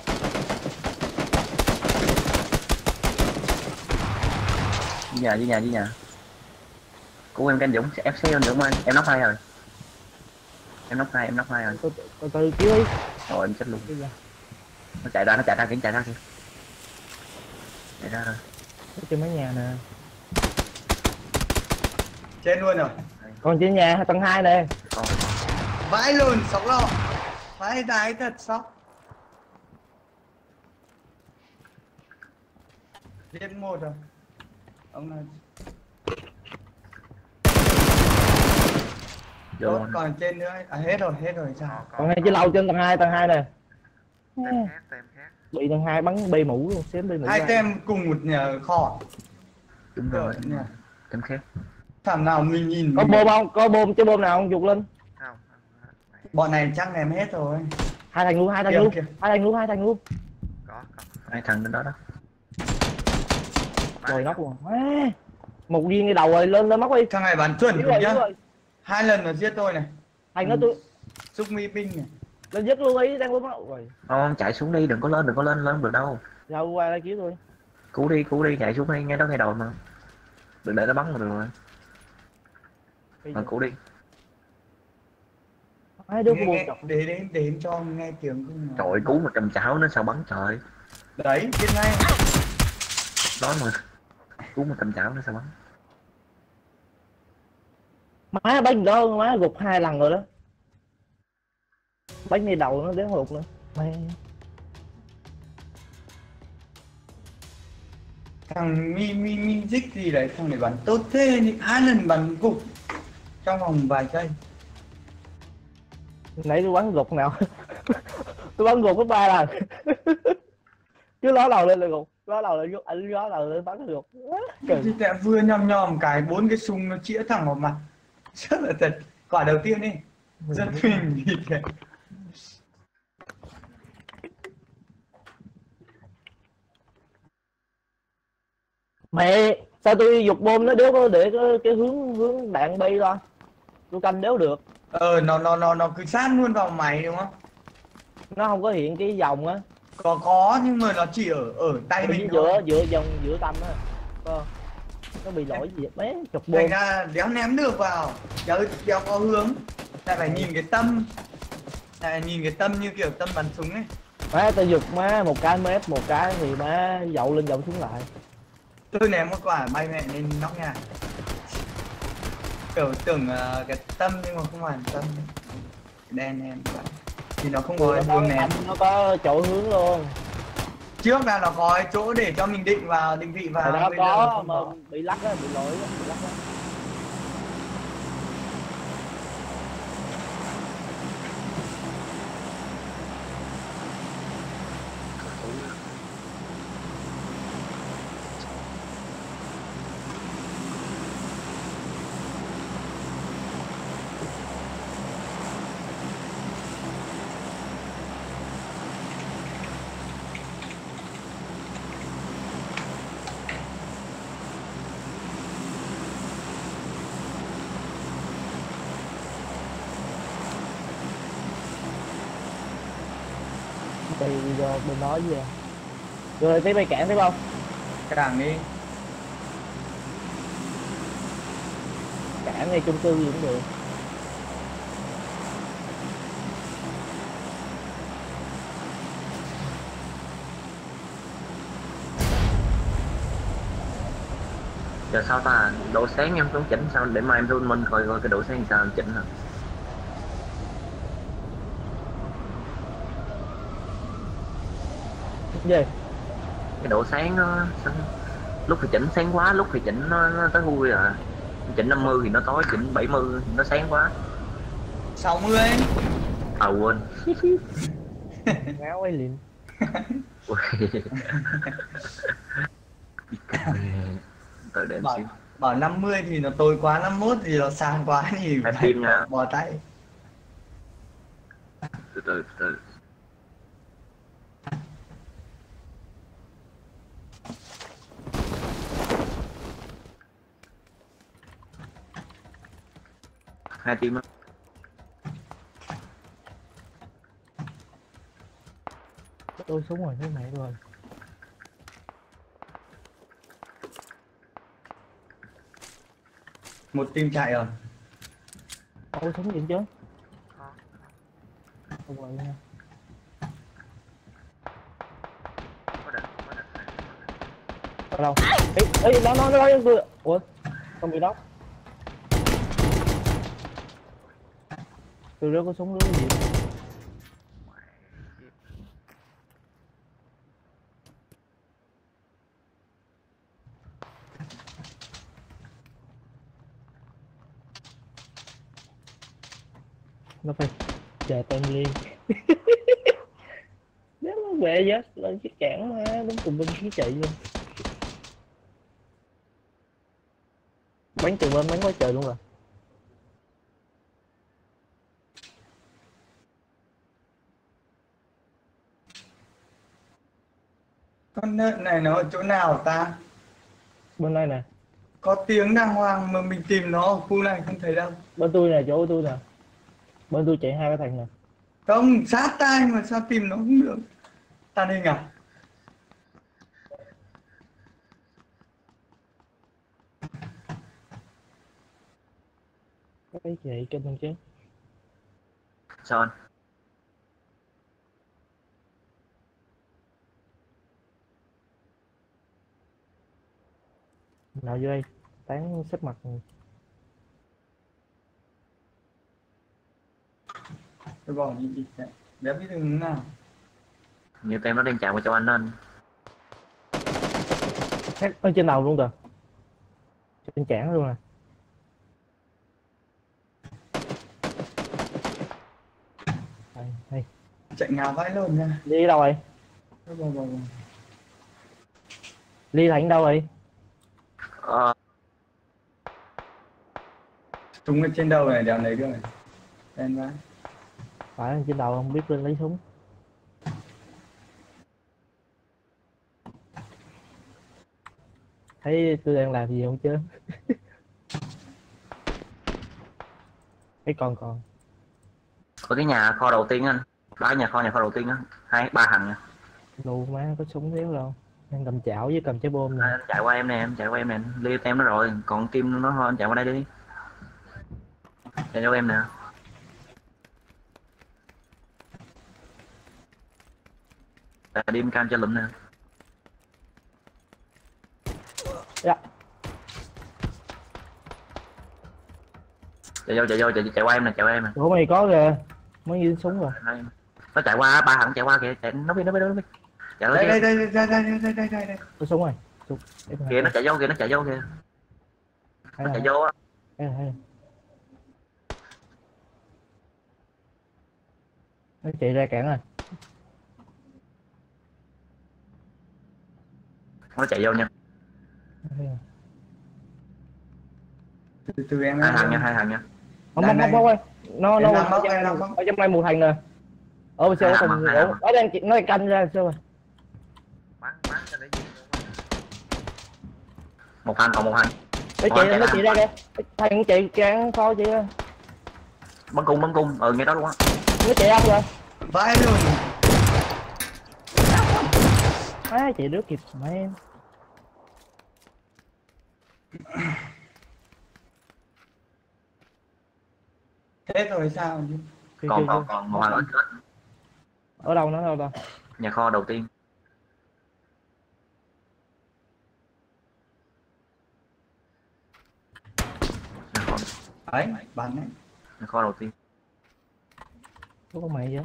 Dưới nhà, dưới nhà, dưới nhà. Của em canh Dũng, ép xê anh Dũng ơi, em nóc hai rồi. Em nóc hai, em nóc hai rồi. Từ từ, từ, từ cứu đi. Rồi em chết luôn. Nó chạy ra, nó chạy ra kìa, chạy ra kìa. Chạy ra rồi. Trên mấy nhà nè. Trên luôn rồi. Còn trên nhà tầng hai nè. Còn Vãi luôn, sốc lọ. Vãi đái thật sốc. Lên một rồi. Ông này. vô. Tốt, còn trên nữa. À hết rồi, hết rồi sao? Còn ngay trên lầu trên tầng hai, tầng hai nè. Tem khác, tem khác. Bị tầng hai bắn bay mũ luôn, xém bay mũ. Hai ra. tem cùng một nhà kho. Đúng rồi. Nhỉ. Tem khác. Thằng nào mình nhìn Có mình- bom không? Có bom chứ bom nào không dục lên. Không, không, mày- Bọn này chắc em hết rồi. Hai thằng luôn, hai thằng Kìa, luôn. kìa. Hai thằng luôn, hai thằng luôn. có, có. Hai thằng bên đó đó. Rồi nóc luôn. À, một viên cái đầu rồi, lên lên móc đi. Thằng này bắn chuẩn Đúng không rồi, nhá. đúng rồi. Hai lần nó giết tôi này. Thằng nó tôi Xúc mi binh này. lên giết luôn ý, đang luôn rồi. Không, chạy xuống đi, đừng có lên, đừng có lên, lên không được đâu. Đâu qua đây cứu tôi. Cứu đi, cứu đi, chạy xuống đi, ngay đó ngay đầu mà. Đừng để nó bắn là được rồi. Mà cứu đi. Hai đứa Nghe- buồn nghe- chọc. để đến đến cho nghe tiếng không nào. Trời ơi, cứu mà trầm chảo nó sao bắn trời. Đấy, biết ngay. Đó mà. Cứu mà trầm chảo nó sao bắn. Má bánh đó, má gục hai lần rồi đó. Bánh này đầu nó đến hụt nữa. Mày Thằng mi mi mi dích gì đấy, thằng này bắn tốt thế, nhưng hai lần bắn gục trong vòng vài giây. nãy tôi bắn gục nào. Tôi bắn gục có ba lần. Cứ ló đầu lên là gục, ló đầu lên gục, anh ló đầu lên bắn gục. Trời. Thì tại vừa nhòm nhòm cái bốn cái súng nó chĩa thẳng vào mặt. Rất là thật. Quả đầu tiên đi. Rất mình thì thế. Mẹ, sao tôi dục bom nó đéo có để cái, cái hướng hướng đạn bay ra. Tôi canh đéo được. Ờ nó nó nó nó cứ sát luôn vào máy đúng không? Nó không có hiện cái dòng á. Có có nhưng mà nó chỉ ở ở tay Ở mình giữa thôi. giữa dòng giữa tâm á. Có. Nó bị lỗi gì vậy? Bé chụp bom. Thành ra đéo ném được vào. Đéo đéo có hướng. Lại phải nhìn cái tâm. Lại phải nhìn cái tâm như kiểu tâm bắn súng ấy. Má tao giục má một cái mép một cái thì má dậu lên dậu xuống lại. Tôi ném một quả bay mẹ lên nóc nhà. Kiểu tưởng uh, cái tâm nhưng mà không phải tâm. Đen em thì nó không có nó, hướng có, ném. nó có chỗ hướng luôn. Trước là nó có cái chỗ để cho mình định vào, định vị vào. Rồi nó bây giờ có không mà có. bị lắc á, bị lỗi á, bị lắc á. Thì giờ mình nói gì à? Rồi thấy mày cản thấy không? Càng đi. Cản ngay chung cư gì cũng được. Giờ sao ta, độ sáng em cũng chỉnh sao để mai em run mình coi coi cái độ sáng sao em chỉnh hả? Gì? Cái độ sáng nó sao- lúc thì chỉnh sáng quá, lúc thì chỉnh nó, nó tới thui à. Chỉnh năm mươi thì nó tối, chỉnh bảy mươi thì nó sáng quá. sáu mươi. À quên. Ngáo ấy liền. Ui. Tự để em Bảo, xíu. bảo năm mươi thì nó tối quá, năm mốt thì nó sang quá thì Hai phải phim nha. bỏ tay. Từ từ từ. hai team đó. Tôi xuống rồi, thế này rồi. Một team chạy rồi. Tôi súng gì chứ? Có. Không rồi nha. Có địch, có địch. Ở đâu? Ê, ê, nó nó nó nó tôi. Ủa? Không bị đóng. Tôi rớt có súng rớt cái gì? Mẹ chip. Nó phải chờ tên liên. Nếu nó về vậy lên chiếc cản mà đúng cùng bên phía chạy luôn. Bắn từ bên bắn quá trời luôn rồi. Con nợ này nó ở chỗ nào ta? Bên đây nè. Có tiếng đàng hoàng mà mình tìm nó ở khu này không thấy đâu. Bên tôi nè, chỗ tôi nè. Bên tôi chạy hai cái thằng nè. Không, sát tay mà sao tìm nó không được. Tàn hình à? Cái gì kênh thằng chứ. Son. Nào vô đây, tán xếp mặt. Tôi bỏ gì gì đấy. Đéo biết đường nào. Nhiều tem nó đang chạy qua cho anh nên. Khác ở trên đầu luôn rồi. Trên cản luôn nè. Đây, đây. Chạy ngào vãi luôn nha. Ly đâu rồi? Thôi, bỏ, bỏ, bỏ. Ly Thành đâu rồi? Ờ. Súng ở trên đầu này đéo lấy được này. Đen vãi. Phải trên đầu không biết lên lấy súng. Thấy tôi đang làm gì không chứ? Thấy còn còn. Ở cái nhà kho đầu tiên anh. Ba nhà kho nhà kho đầu tiên á. Hai ba thằng nha. Lù má có súng thiếu đâu. Đang cầm chảo với cầm trái bom nè. Anh chạy qua em nè, em chạy qua em nè. Lia tem nó rồi, còn kim nó thôi, anh chạy qua đây đi. Chạy cho em nè. Tại đêm cam cho lụm nè. Dạ. Chạy vô, chạy vô, chạy, chạy qua em nè, chạy qua em nè. Ủa mày có kìa. Mới dính súng rồi. Nó chạy qua, ba thằng chạy qua kìa, chạy, nó biết, nó biết, nó biết. Chạy Đây, lên đây, kia. đây, đây, đây, đây, đây, đây, đây, đây. Có súng rồi. Súng. Kìa, nó chạy vô kìa, nó chạy vô kìa. Nó chạy vô á. Hay hay. Nó chạy ra cản rồi. Nó chạy vô nha. Từ từ em. Hai thằng nha, hai thằng nha. Không không không ơi. Nó nó Em đang ở móc, em đang trong móc. ở trong đây một thằng nè. Ở bên xe Hai có thằng, thằng hai thằng. nó đang nó đang canh ra sao rồi. Bắn bắn cho nó gì luôn á. Một thằng, còn một thằng. Nó Ủa, chạy nó chạy chạy ra. ra kìa. Thằng chạy cản kho chị ra. Bắn cung, bắn cung, ừ nghe đó luôn á. Nó chạy ra rồi. Vãi luôn. Á chạy đứa kịp mà em. Thế rồi sao chứ? Kìa, Còn kìa, còn kìa. còn một thằng ở chết. Ở đâu nó đâu đâu. Nhà kho đầu tiên. Nhà kho, Đấy, bắn đấy. nhà kho đầu tiên. Có con mày vậy?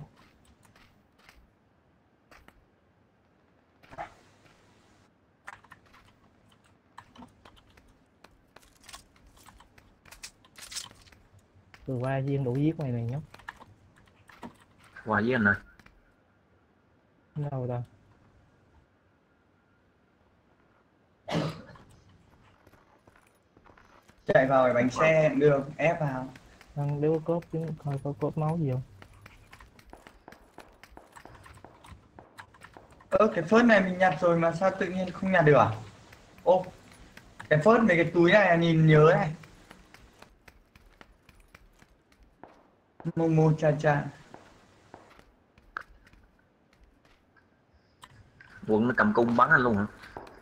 Từ qua viên đủ giết mày này nhóc. Qua với anh rồi. Nó đâu đâu. Chạy vào cái bánh xe cũng được, ép vào. Ăn đéo có cốt chứ coi có cốt máu gì không. Ơ cái phớt này mình nhặt rồi mà sao tự nhiên không nhặt được à? Ô, cái phớt mấy cái túi này là nhìn nhớ này. Momo cha cha. Quân nó cầm cung bắn anh luôn hả?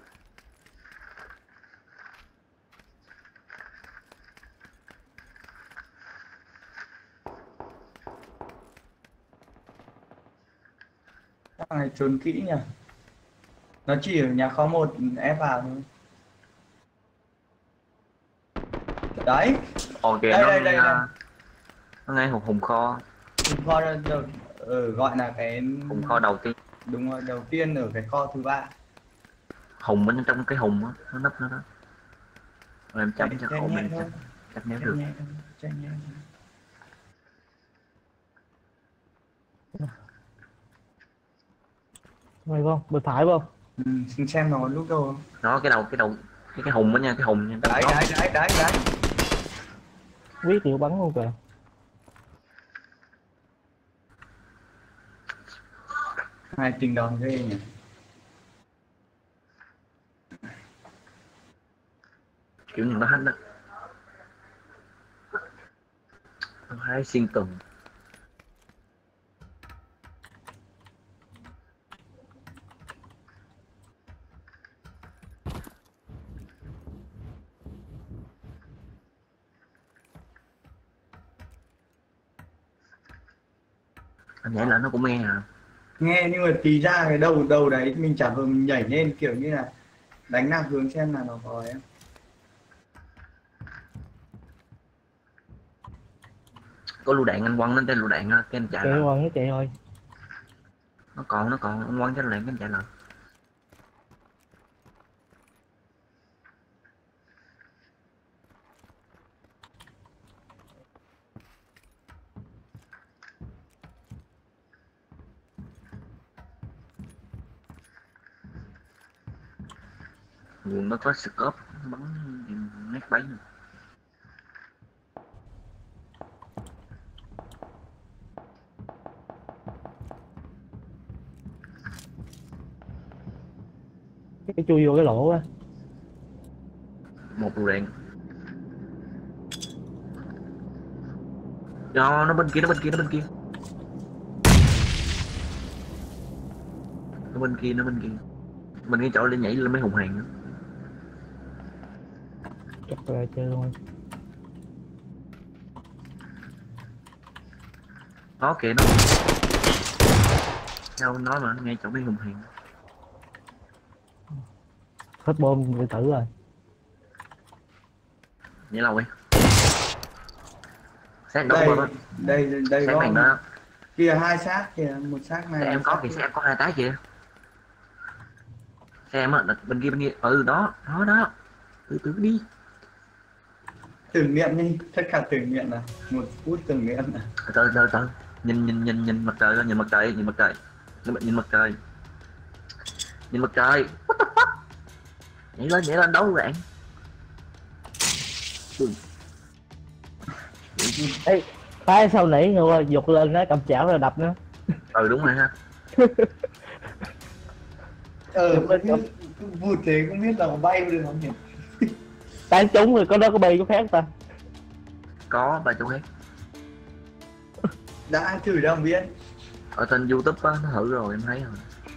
Thằng này trốn kỹ nhỉ. Nó chỉ ở nhà kho một ép vào thôi. Đấy. Ồ kìa, Đây, nó đây, đây, đây. nó ngay hùng hùng kho. Hùng kho đầu, đầu, ở gọi là cái Hùng kho đầu tiên. đúng rồi, đầu tiên ở cái kho thứ ba. Hùng bên trong cái hùng á, nó nấp nó đó. Rồi em chấm cho Chạy khổ nhẹ mình thôi. chắc, chắc nếu Chạy được. nhẹ thôi, chạy nhẹ thôi. Mày không? Bên phải không? Ừ, xin xem nó lúc đầu. Nó cái đầu cái đầu cái cái hùng đó nha, cái hùng nha. Đấy, Đó. đấy, đấy, đấy, đấy. Quyết chịu bắn luôn kìa. Hai tình đòn ghê nhỉ. Kiểu như nó hết đó. Hai xuyên tuần. Anh nhảy lại nó cũng nghe à. Nghe nhưng mà tí ra cái đầu đầu đấy mình chả vừa mình nhảy lên kiểu như là đánh lạc hướng xem là nó có ấy. Có lựu đạn anh quăng lên trên lựu đạn á, cái anh chạy Chạy lại. qua nó chạy thôi. Nó còn nó còn anh quăng trên lựu đạn cái anh chạy lại. Nguồn nó có scope bắn nét bấy nữa. Cái chui vô cái lỗ á. Một lựu đạn. Đó, nó bên kia, nó bên kia, nó bên kia. Nó bên kia, nó bên kia. Mình cái chỗ để nhảy lên mấy hùng hàng nữa. Chắc là chơi luôn. Đó kìa nó. Theo nói mà ngay chỗ mấy hùng hàng. Hết bom điện tử rồi. Nhảy lâu đi. Xác đúng Đây, rồi đó. đây, đây, đây Xác này đó. đó. Kia hai xác kìa, một xác này. Xe em có kìa, xe em có hai cái kìa. Xe em á, đặt bên kia bên kia. Ừ đó, đó đó. Từ từ đi. Tưởng niệm đi, tất cả tưởng niệm là một phút tưởng niệm là. Từ từ từ. Nhìn nhìn nhìn nhìn mặt trời, nhìn mặt trời, nhìn mặt trời. Nhìn mặt trời. Nhìn mặt trời. What the fuck? Nhảy lên, nhảy lên đấu bạn. Ê, cái sau nãy người giục lên nó cầm chảo rồi đập nữa. Ừ đúng rồi ha. Ờ, không biết, vụt thế không biết là có bay được không nhỉ? Tán trúng rồi có đó có bay có khác ta. Có ba chỗ khác. Đã thử đâu không biết. Ở trên YouTube á, nó thử rồi em thấy rồi.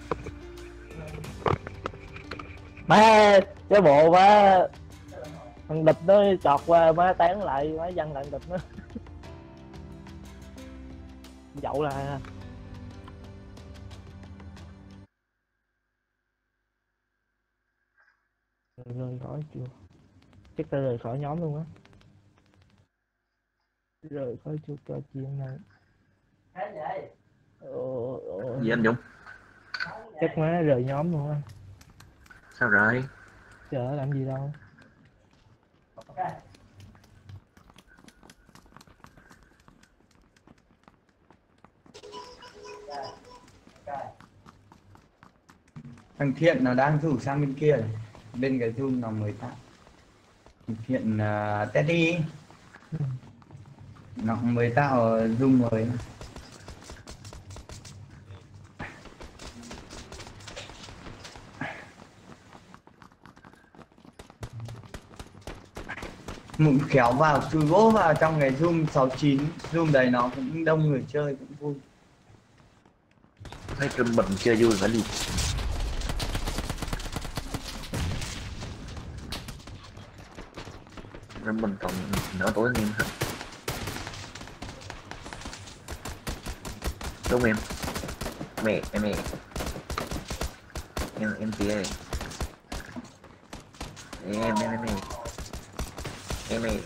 Má cái bộ má thằng địch nó chọt qua má tán lại má văng lại địch nó. Dậu là rời khỏi chưa, chắc ta rời khỏi nhóm luôn á, rời khỏi chưa cho chuyện này. Ồ, ồ. Gì anh Dũng? Chắc má rời nhóm luôn á. Sao rồi? Chờ làm gì đâu. Thằng Thiện nó đang rủ sang bên kia rồi. Bên cái zoom nó mới tạo. Thằng Thiện uh, Teddy. Nó mới tạo zoom mới. Mụn khéo vào chui gỗ vào trong cái zoom sáu chín, zoom đấy nó cũng đông người chơi cũng vui. Thấy cơm mình chơi vui phải đi. Nên mình còn nửa tuổi em hết. Đúng em. Mẹ em mẹ. Em em chị ơi. Em em em em. Em em.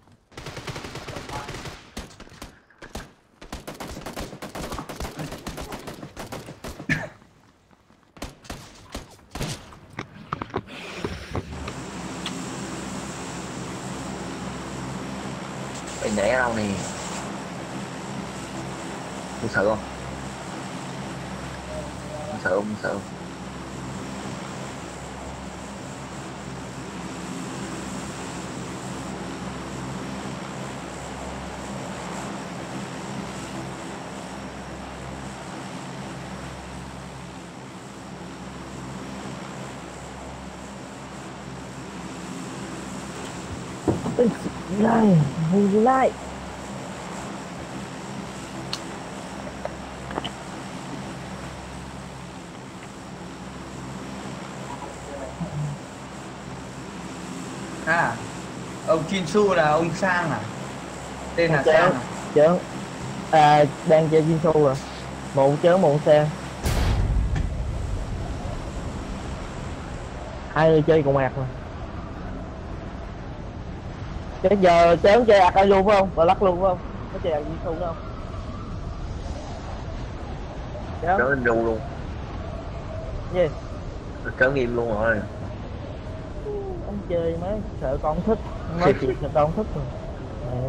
Mày nhảy ở đâu nè? Không sợ không? Không sợ không? Không sợ không? Này, nhìn lại. À, ông Chinsu là ông Sang à? Tên là Chớ, Sang à? chớ. À, đang chơi Jinsu rồi. Một chớ một xe. Hai người chơi cùng ạt mà. Chứ giờ chớ chơi ạt ai luôn phải không? Và lắc luôn phải không? Có chơi ạt Jinsu đâu không? Chớ. Chớ lên ru luôn. Gì? Chớ nghiêm luôn rồi. Ông chơi mới sợ con thích. Nói chuyện sợ con thích rồi. À.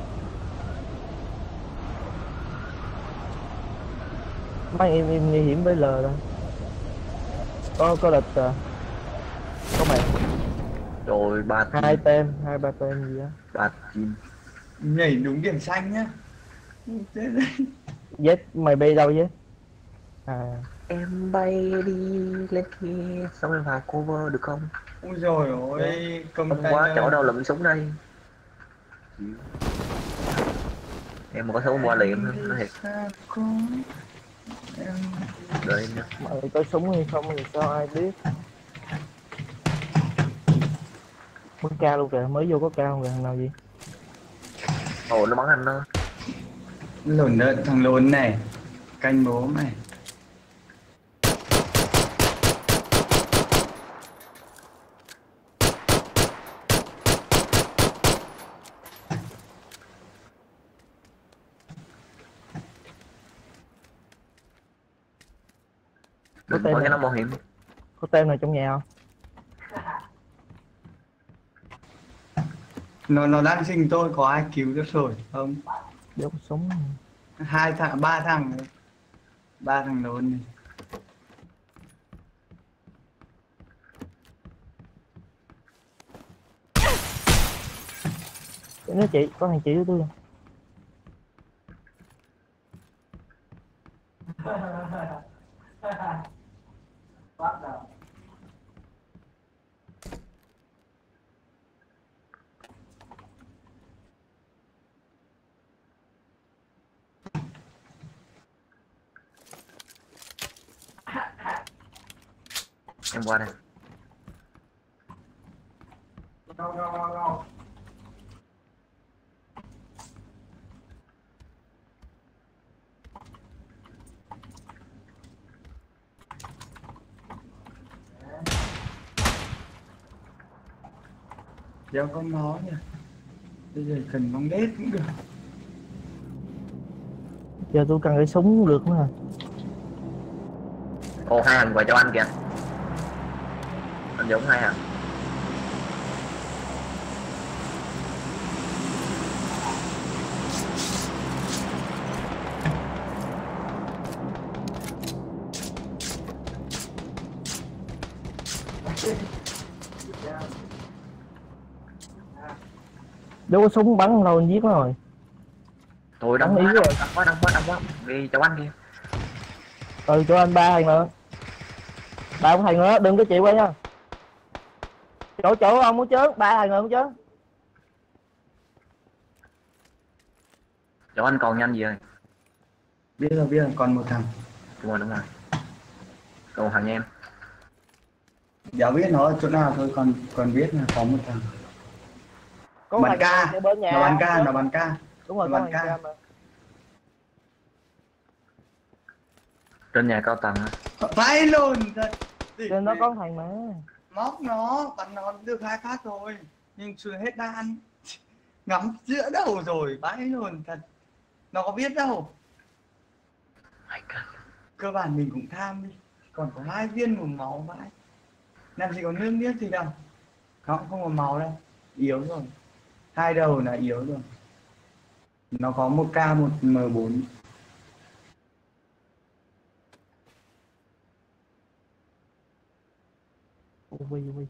Mấy em em nguy hiểm với L đó. Có có địch à. Có mày. Rồi ba Hai tem, hai ba tem gì đó. ba chim. Nhảy đúng điểm xanh nhá. Z mày bay đâu vậy? À. Em bay đi lên kia xong em vào cover được không? Ôi rồi ôi, công Không tay quá nơi. chỗ đâu lụm súng đây. Em mà có súng qua liền nó thiệt. Đợi em nha. Mày có súng hay không thì sao ai biết. Bắn cao luôn kìa, mới vô có cao kìa, thằng nào gì. Ồ nó bắn anh đó. Lồn đợn thằng lồn này. Canh bố mày. Đừng tem có cái này. nó mạo hiểm. Có tem nào trong nhà không? Nó nó đang sinh tôi có ai cứu được rồi không? Đéo có súng. Hai thằng, ba thằng. Ba thằng lồn này. Nó chị, có thằng chị với tôi không? Em qua đây. Đéo có máu nhỉ. Bây giờ cần bóng đét cũng được. Giờ tôi cần cái súng cũng được nữa. Ồ hai thằng qua cho anh kìa. Anh giống hai thằng. Đâu có súng bắn đâu anh giết nó rồi. Thôi đóng Bắn quá, ý rồi. đóng quá, đóng quá, đóng quá. Đi cho anh kia. Ừ cho anh ba thằng nữa. Ba thằng nữa, đừng có chịu quay nha. Chỗ chỗ ông muốn chớn, ba thằng nữa muốn chớn. Chỗ anh còn nhanh gì ơi? Biết rồi, biết rồi, còn một thằng. Đúng rồi, đúng rồi. Còn một thằng nha em. Giáo biết nó ở chỗ nào thôi, còn còn biết là có một thằng. Có Bắn thằng ca, cái bên nhà nó bắn anh ca, chứ. nó bắn ca. Đúng rồi, nó có bắn thằng ca. ca mà. Trên nhà cao tầng á. Vãi lồn thật. Trên nó có thằng mà. Móc nó, bắn nó được hai phát rồi. Nhưng chưa hết đạn. Ngắm giữa đầu rồi, vãi lồn thật. Nó có biết đâu. My God. Cơ bản mình cũng tham đi. Còn có hai viên một máu vãi. Làm gì có nước biết gì đâu. Không, không có máu đâu. Yếu rồi. Hai đầu là yếu rồi. Nó có một K, một M bốn. Ui, ui.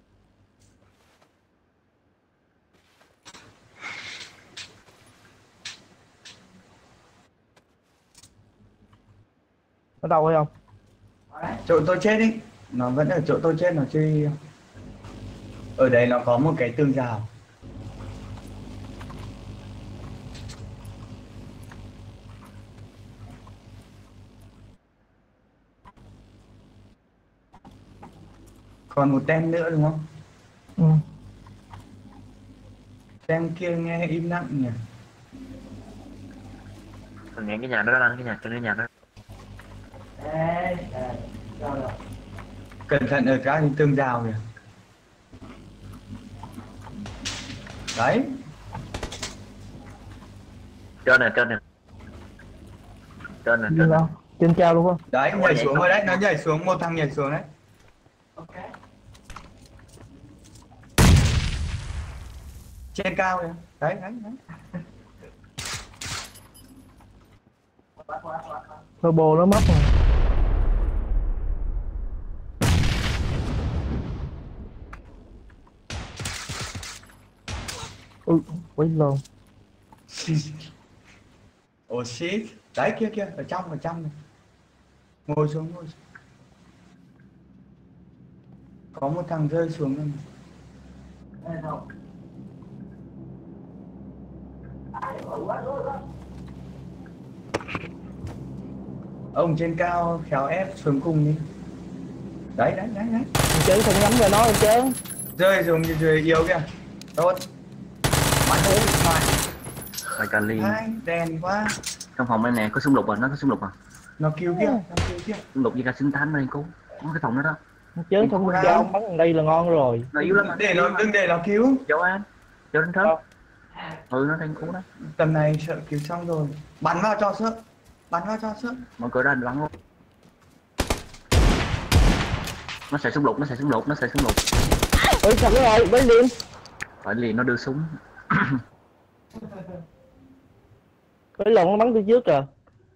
Nó đâu hay không? Chỗ tôi chết đi. Nó vẫn ở chỗ tôi chết, nó chưa. Ở đây nó có một cái tường rào. Còn một tem nữa đúng không? Ừ. Tem kia nghe im lặng nhỉ. Thằng nghe cái nhà đó đang cái nhà trên cái nhà đó. Cẩn thận ở các tường rào kìa. Đấy. Trên này, trên này. Trên này, Gì trên này. đâu? Trên cao luôn không? Đấy, nhảy xuống rồi đấy, nó nhảy xuống, một thằng nhảy xuống đấy. Trên cao kìa. Đấy, đấy, đấy. Turbo nó mất rồi. Ừ, quấy luôn. Oh shit. Đấy kia kia, ở trong, ở trong này. Ngồi xuống, ngồi xuống. Có một thằng rơi xuống rồi. Ông trên cao khéo ép xuống cùng đi. Đấy, đấy, đấy, đấy. Anh chứ không nhắm cho nó anh chứ. Rơi xuống dưới yếu kìa. Tốt. Bắn ốp ngoài. My God, Lee. Hai, đèn quá. Trong phòng đây nè, có súng lục à, nó có súng lục à. Nó cứu kia, nó cứu kia. Súng lục với cả sinh thánh này cô. Có cái phòng đó đó. Anh chứ không cho ông bắn ở đây là ngon rồi. Nó yếu lắm mà. Để nó, đừng để nó cứu. Dấu anh. Dấu đánh thớt. Ừ, nó đang cứu đó. Tầm này sợ cứu xong rồi. Bắn vào cho sợ. Bắn vào cho sợ. Mở cửa ra anh bắn luôn. Nó xài súng lục, nó xài súng lục, nó xài súng lục. Ôi sao rồi, bắn điện. Phải liền nó đưa súng. Cái lộn nó bắn tôi trước kìa.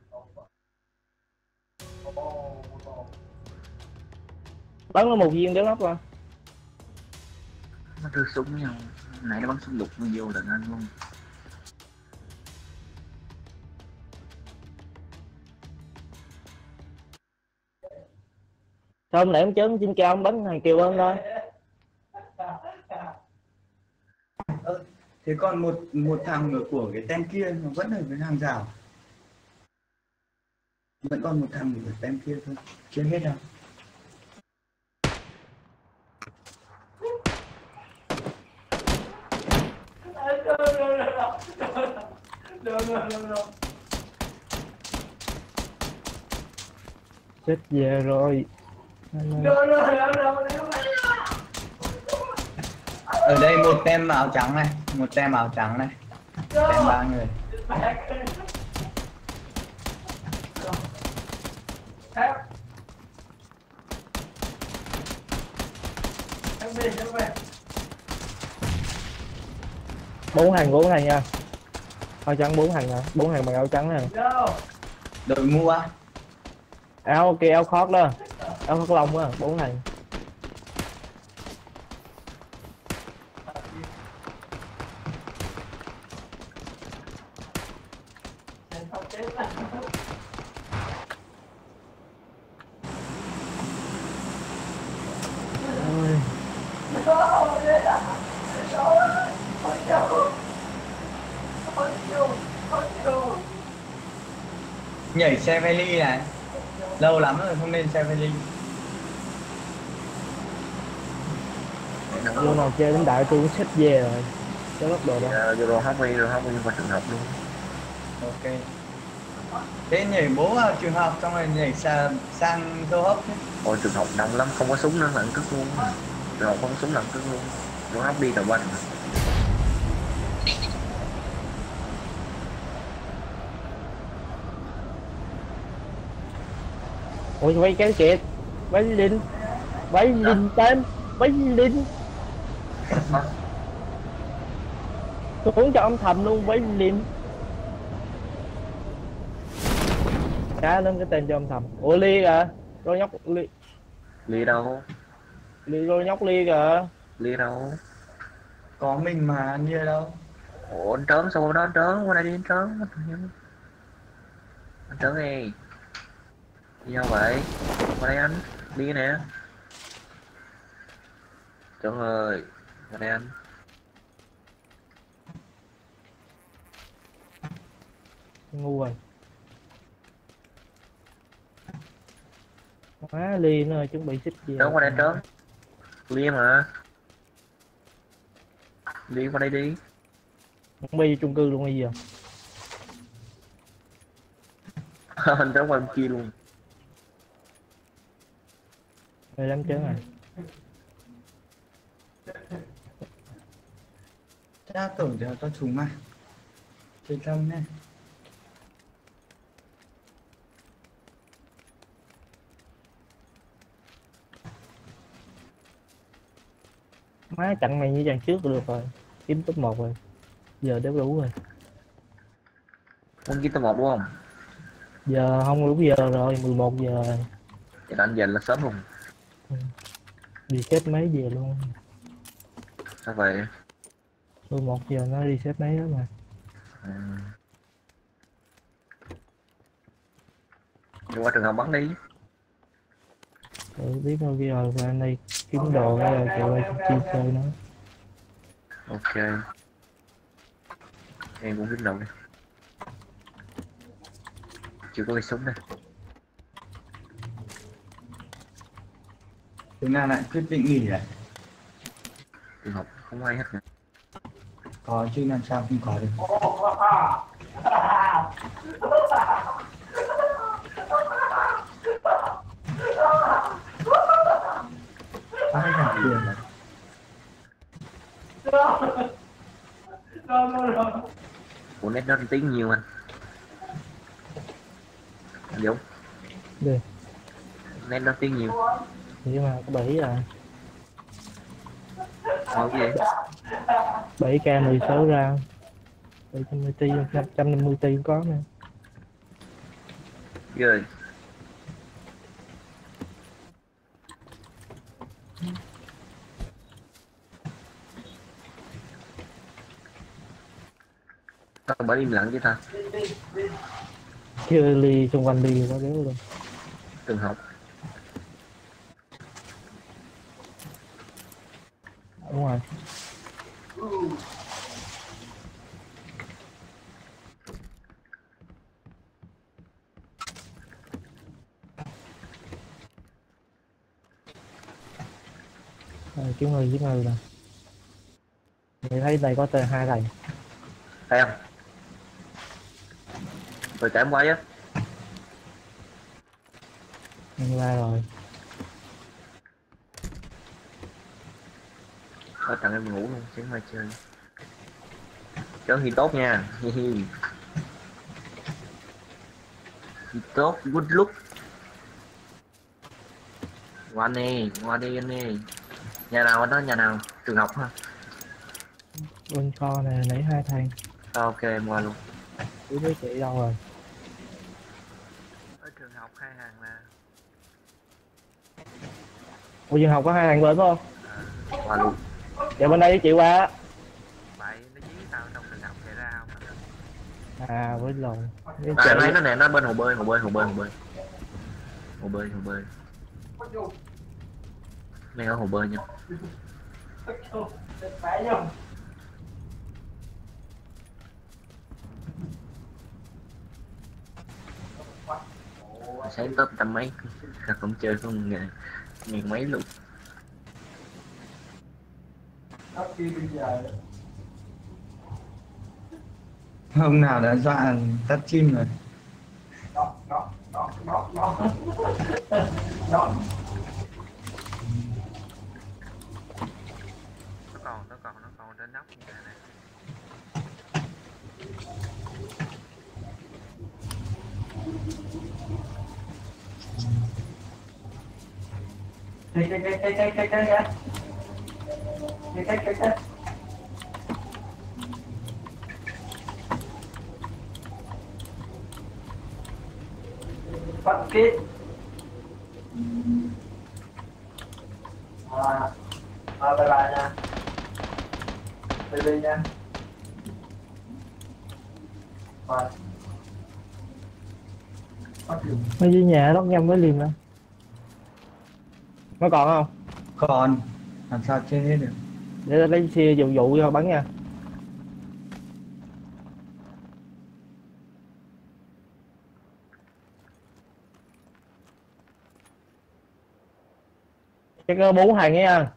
Bắn nó một viên đéo lắp ra. Nó đưa súng nhau. Nãy nó bắn súng lục nó vô là anh luôn. Sao hôm nãy ông chớm trên cao ông bắn thằng Kiều Ân thôi. Thế còn một một thằng ở của cái tem kia nó vẫn ở với hàng rào. Vẫn còn một thằng ở tem kia thôi. Chưa hết đâu. Chết về rồi. Ở đây một tem áo trắng này, một tem áo trắng này. Tem ba người. Bốn hàng bốn hàng nha. Áo trắng bốn hàng hả? Bốn hàng bằng áo trắng nè. Đội mua á. Áo kia áo khót đó. Áo khót lông á, bốn hàng. nhảy xe vali này, lâu lắm rồi không lên xe vali. Vô nào chơi đến đại tôi cũng xếp về rồi. Cái góc độ đó. Giờ Euro hát vê, Euro hát vê vào trường học luôn. Ok. Thế nhảy bố vào trường học xong rồi nhảy sang sang tô hốc chứ. Ôi trường học đông lắm, không có súng nữa, lặng cất luôn. Trường học không có súng lặng cất luôn. Nó hấp đi tàu banh. Ôi quay kéo kìa. Váy linh. Váy linh tên. Váy linh. Tôi muốn cho âm thầm luôn váy linh. Cá lên cái tên cho âm thầm. Ủa Ly à? Rồi nhóc Ly. Ly đâu? Ly rồi nhóc Ly kìa. Ly đâu? Có mình mà như đâu. Ủa anh Trớn sao đó anh Trớn, qua đây đi anh Trớn. Anh Trớn ơi. Đi đâu vậy? Qua đây anh, đi nè. Trớn ơi, qua đây anh. Ngu rồi. Má Ly nó chuẩn bị xích gì. Trớn qua đây anh Trớn. Ly mà. Ly qua đây đi. Không đi chung cư luôn bây giờ. Anh Trớn qua bên kia luôn. mười lăm chén này. Cha tưởng giờ có chúng mà. Chơi tâm nè. Má chặn mày như chặn trước được rồi. Kiếm top một rồi. Giờ đéo đủ rồi. Muốn kiếm tao một đúng không? Giờ không đúng giờ rồi, mười một giờ rồi. Vậy là anh về là sớm luôn. Đi xếp mấy về luôn. Sao vậy? mười một giờ nó đi xếp mấy đó mà. Ừ. Đi qua trường học bắn đi. Ừ, biết đâu bây giờ ra đây kiếm đồ rồi chạy qua chi chơi nó. Ok. Em cũng kiếm đồ đi. Chưa có cây súng đây. Thế nào lại quyết định nghỉ lại? Trường học không ai hết nè. Có chứ làm sao không có được. Ai làm tiền này? Ủa nét nó tiếng nhiều anh. Anh Dũng. Đi. Nét nó tiếng nhiều. Nhưng mà có bảy à. Ngon cái gì? bảy k mười sáu ra. bảy trăm năm mươi ti, năm trăm năm mươi ti cũng có nè. Rồi. Tao bỏ im lặng chứ ta. Chưa Ly xung quanh Ly có đéo luôn. Trường học. Đúng rồi. Rồi kiếm người với người nè. Mình thấy đây có tên hai thầy. Thấy không? Rồi chạy em quay á. Mình ra rồi. Có thằng em ngủ luôn, sáng mai chơi. Chơi thì tốt nha. Thì tốt, good look. Qua anh đi, qua đi anh đi. Nhà nào anh đó, nhà nào? Trường học ha? Bên kho nè, nãy hai thằng. À, ok, em qua luôn. Chú biết chị đâu rồi? Ở trường học hai hàng là Ủa trường học có hai thằng bên phải không? Qua luôn. Dạ bên đây chị qua. vậy nó dí tao trong trường học chạy ra không? À với lầu. À, đây nó nè, nó bên hồ bơi, hồ bơi, hồ bơi, hồ bơi. Hồ bơi, hồ bơi. Đây ở hồ bơi nha. Sáng top trăm mấy, không chơi không ngàn, ngàn mấy luôn. Hôm nào đã dọa tắt chim rồi. Nó còn nó còn nó còn trên nóc nhà này. Cái cái cái cái cái cái cái cái cái cái cái cái bắt kết à à bye bye nha, bye bye nha. Rồi Mấy dưới nhà lóc nhâm mới liền nữa. Nó còn không? còn làm sao chơi hết được. Để lấy xe dụ dụ cho bắn nha. Chắc có bốn hàng nha.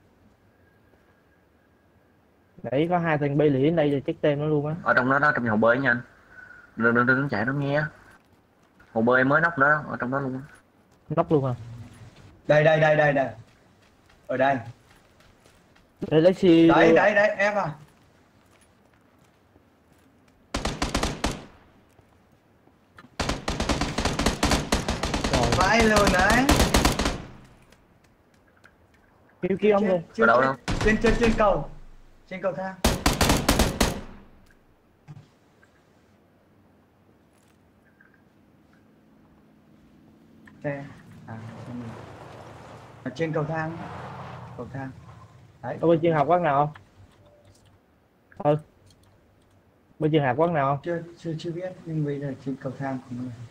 Để có hai thằng bay lỉ ở đây rồi chắc tem nó luôn á. Ở trong đó đó, trong hồ bơi nha anh. Đừng đừng đừng chạy nó nghe. Hồ bơi mới nóc đó, ở trong đó luôn. Nóc luôn à? Đây đây đây đây đây. Ở đây. Để lấy xe. Đấy đấy đấy ép à. Vãi luôn đấy. Kêu kêu ông luôn. Ở đâu đâu? Trên trên trên cầu. Trên cầu thang. Xe. À, ở trên cầu thang. Cầu thang. Đấy. Ở bên trường học quán nào không? Ừ. Bên trường học quán nào không? Chưa chưa chưa biết nhưng bây giờ trên cầu thang của người.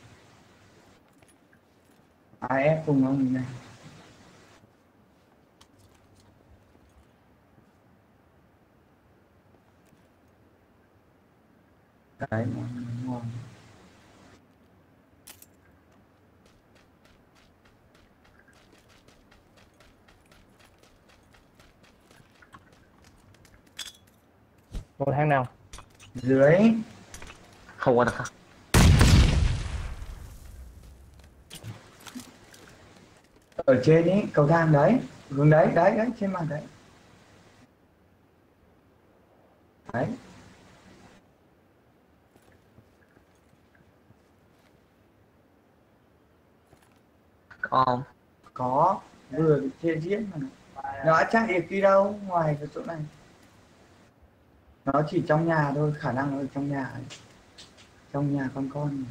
Ai ép cùng ông mình này. Đấy, ngon, ngon. Cầu thang nào? Dưới. Không qua được. Ở trên ấy, cầu thang đấy. Hướng đấy, đấy, đấy, trên mặt đấy. Đấy. Có không? Có, vừa bị trên diễn mà. Nó chắc được đi đâu ngoài cái chỗ này. Nó chỉ trong nhà thôi, khả năng ở trong nhà ấy. Trong nhà con con.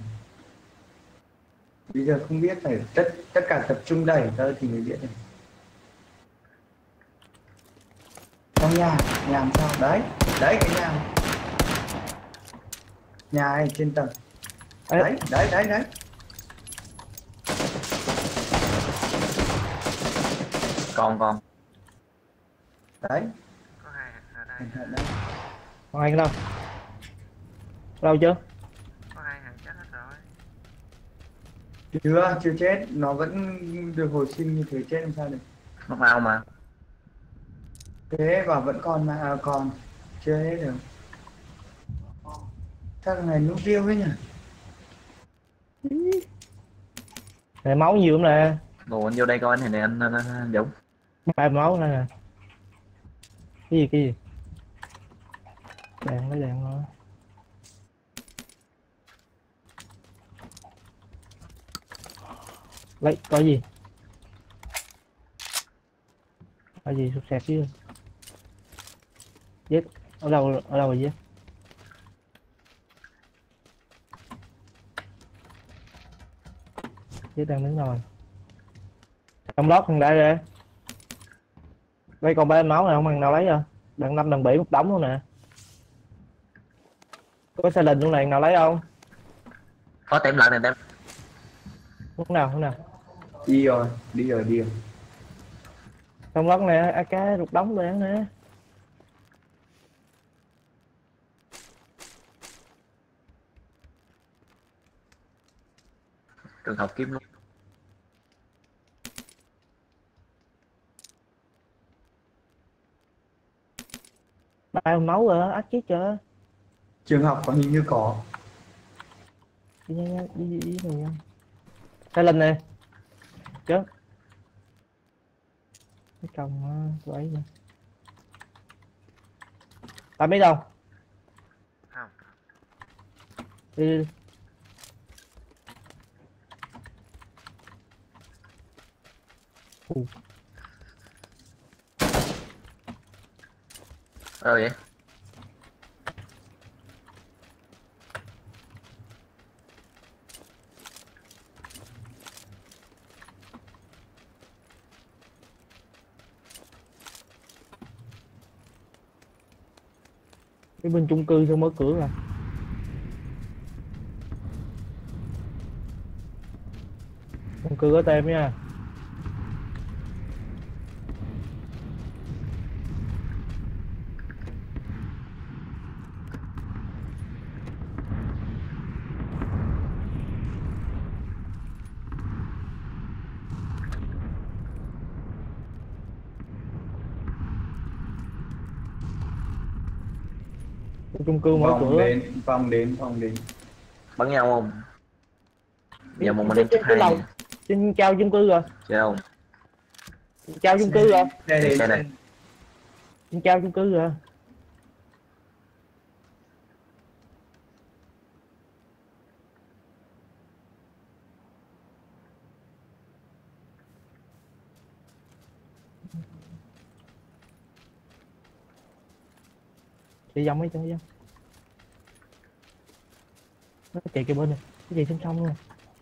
Bây giờ không biết phải tất tất cả tập trung đẩy tới thì mới biết được. Trong nhà, nhà làm sao? Đấy, đấy cái nhà. Nhà ấy trên tầng. Đấy, đấy, đấy, đấy. Còn còn. Đấy. Có hai ở đây. Đấy. Còn ai đâu? Đâu chưa? Có hai hàng chết hết rồi. Chưa, chưa chết, nó vẫn được hồi sinh như thế, chết làm sao được. Nó mau mà. Thế và vẫn còn mà à, còn chưa hết được. Các thằng này nút tiêu ấy nhỉ. Này máu nhiều lắm nè. Đồ anh vô đây coi này nè anh, anh, anh, anh Dũng. Ba máu nữa nè. Cái gì cái gì? Đạn lấy đạn thôi. Lấy có gì? Có gì sụt sẹt chứ? Giết ở đâu ở đâu rồi giết? Giết đang đứng rồi. Trong lót thằng đây rồi. Đây còn ba máu này không thằng nào lấy rồi. Đằng năm đằng bảy một đống luôn nè. Có xe đình luôn này nào lấy không? Có tem lại này tem. Lúc nào lúc nào? Đi rồi, đi rồi, đi rồi. Trong lót nè, a ca một đống rồi nè. trường học kiếm nó. Ba máu rồi ác chết chưa. Trường học có hình như có. Đi nhanh nhanh đi đi đi nhanh. Sai lầm nè chứ cái còng của ấy nè ta biết đâu Không. đi, đi. Ờ vậy cái bên chung cư sao mở cửa rồi. Chung cư có tem nha. Chung cư mở Vòng cửa đến, vòng đến, vòng đến. bắn nhau không? Giờ một mình trên, em trên, chụp trên hai lầu trên cao chung cư rồi sao? cao chung cư rồi Xe đến. Xe này. trên cao chung cư rồi. Chị dòng mấy chân dòng nó chạy kia bên này cái gì song song luôn.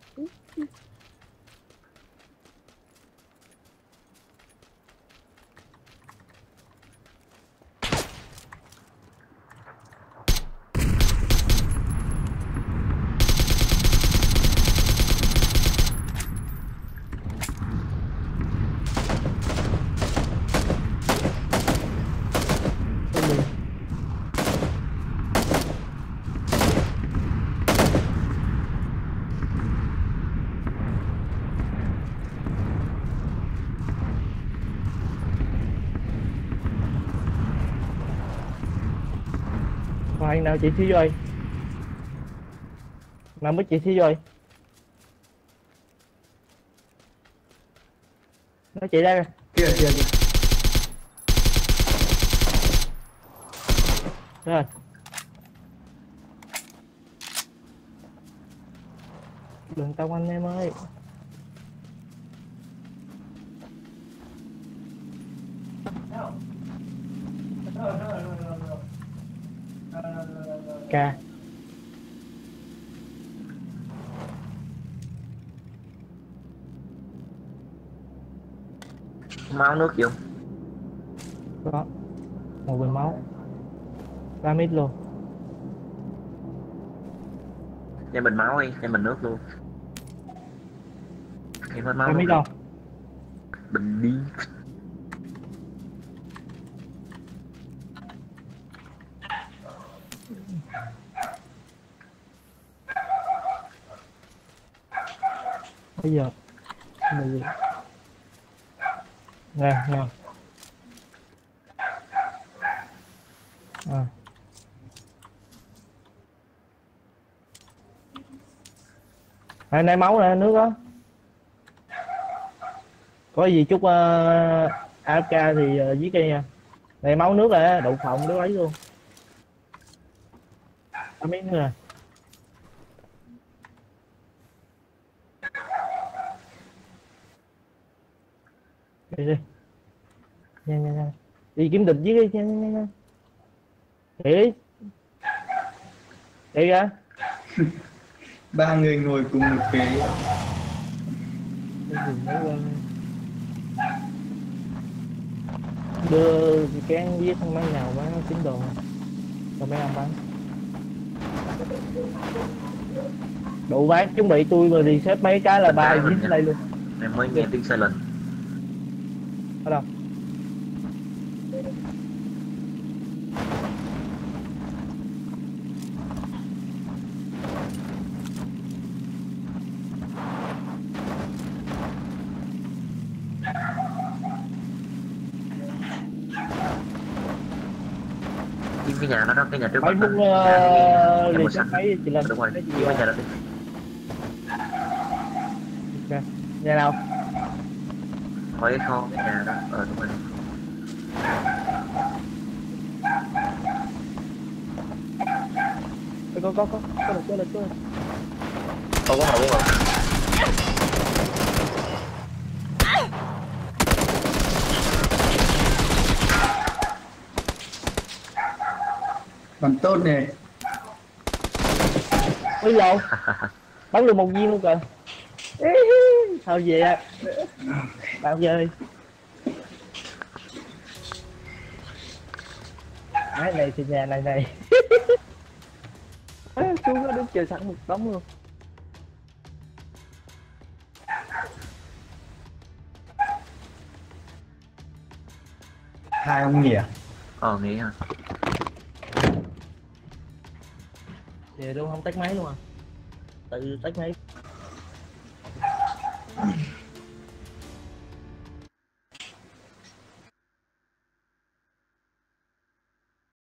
Khoan nào chị xíu rồi nào mới chị xíu rồi nó chạy ra kìa. Kìa kìa kìa. Rồi đừng tao anh em ơi. Ca Máu nước gì không? có một bình máu ba mít luôn. Cho mình máu đi, cho mình nước luôn. Em hết máu ba luôn. mít đâu Bình đi. bây giờ bây giờ nè nè à. Này, này máu nè nước đó có gì chút uh, a ép ca thì uh, giết đi nha. Này máu nước nè đậu phộng đứa ấy luôn có miếng nữa nè. Đi đi nhanh nhanh nhanh đi kiếm địch với đi nhanh nhanh nhanh đi đi ra Ba người ngồi cùng một ghế. đưa cái với thằng máy nào bán tín đồ cho mấy ông bán đủ bán chuẩn bị tôi mà đi xếp mấy cái là ba dính ở đây luôn. Em mới nghe tiếng silent. Ở đâu cái nhà đó đó, cái nhà trước Mấy mặt đó. muốn Nhà- uh, nhà liền màu cái xanh. máy chị lên Đúng rồi, cái gì đi qua nhà đó đi. nè, nhà nào Thôi cái kho cái nhà đó, ờ đúng rồi. có có có có có được có được có được Không có hậu rồi. Còn tốt này. ôi lộn bắn được một viên luôn kìa. Ê, sao về á bao chơi cái này thì nhà này này Ê, xuống nó đứng chờ sẵn một đống luôn. Hai ông nhỉ? Ờ nghĩ hả? Về luôn không tắt máy luôn à, tự tắt máy.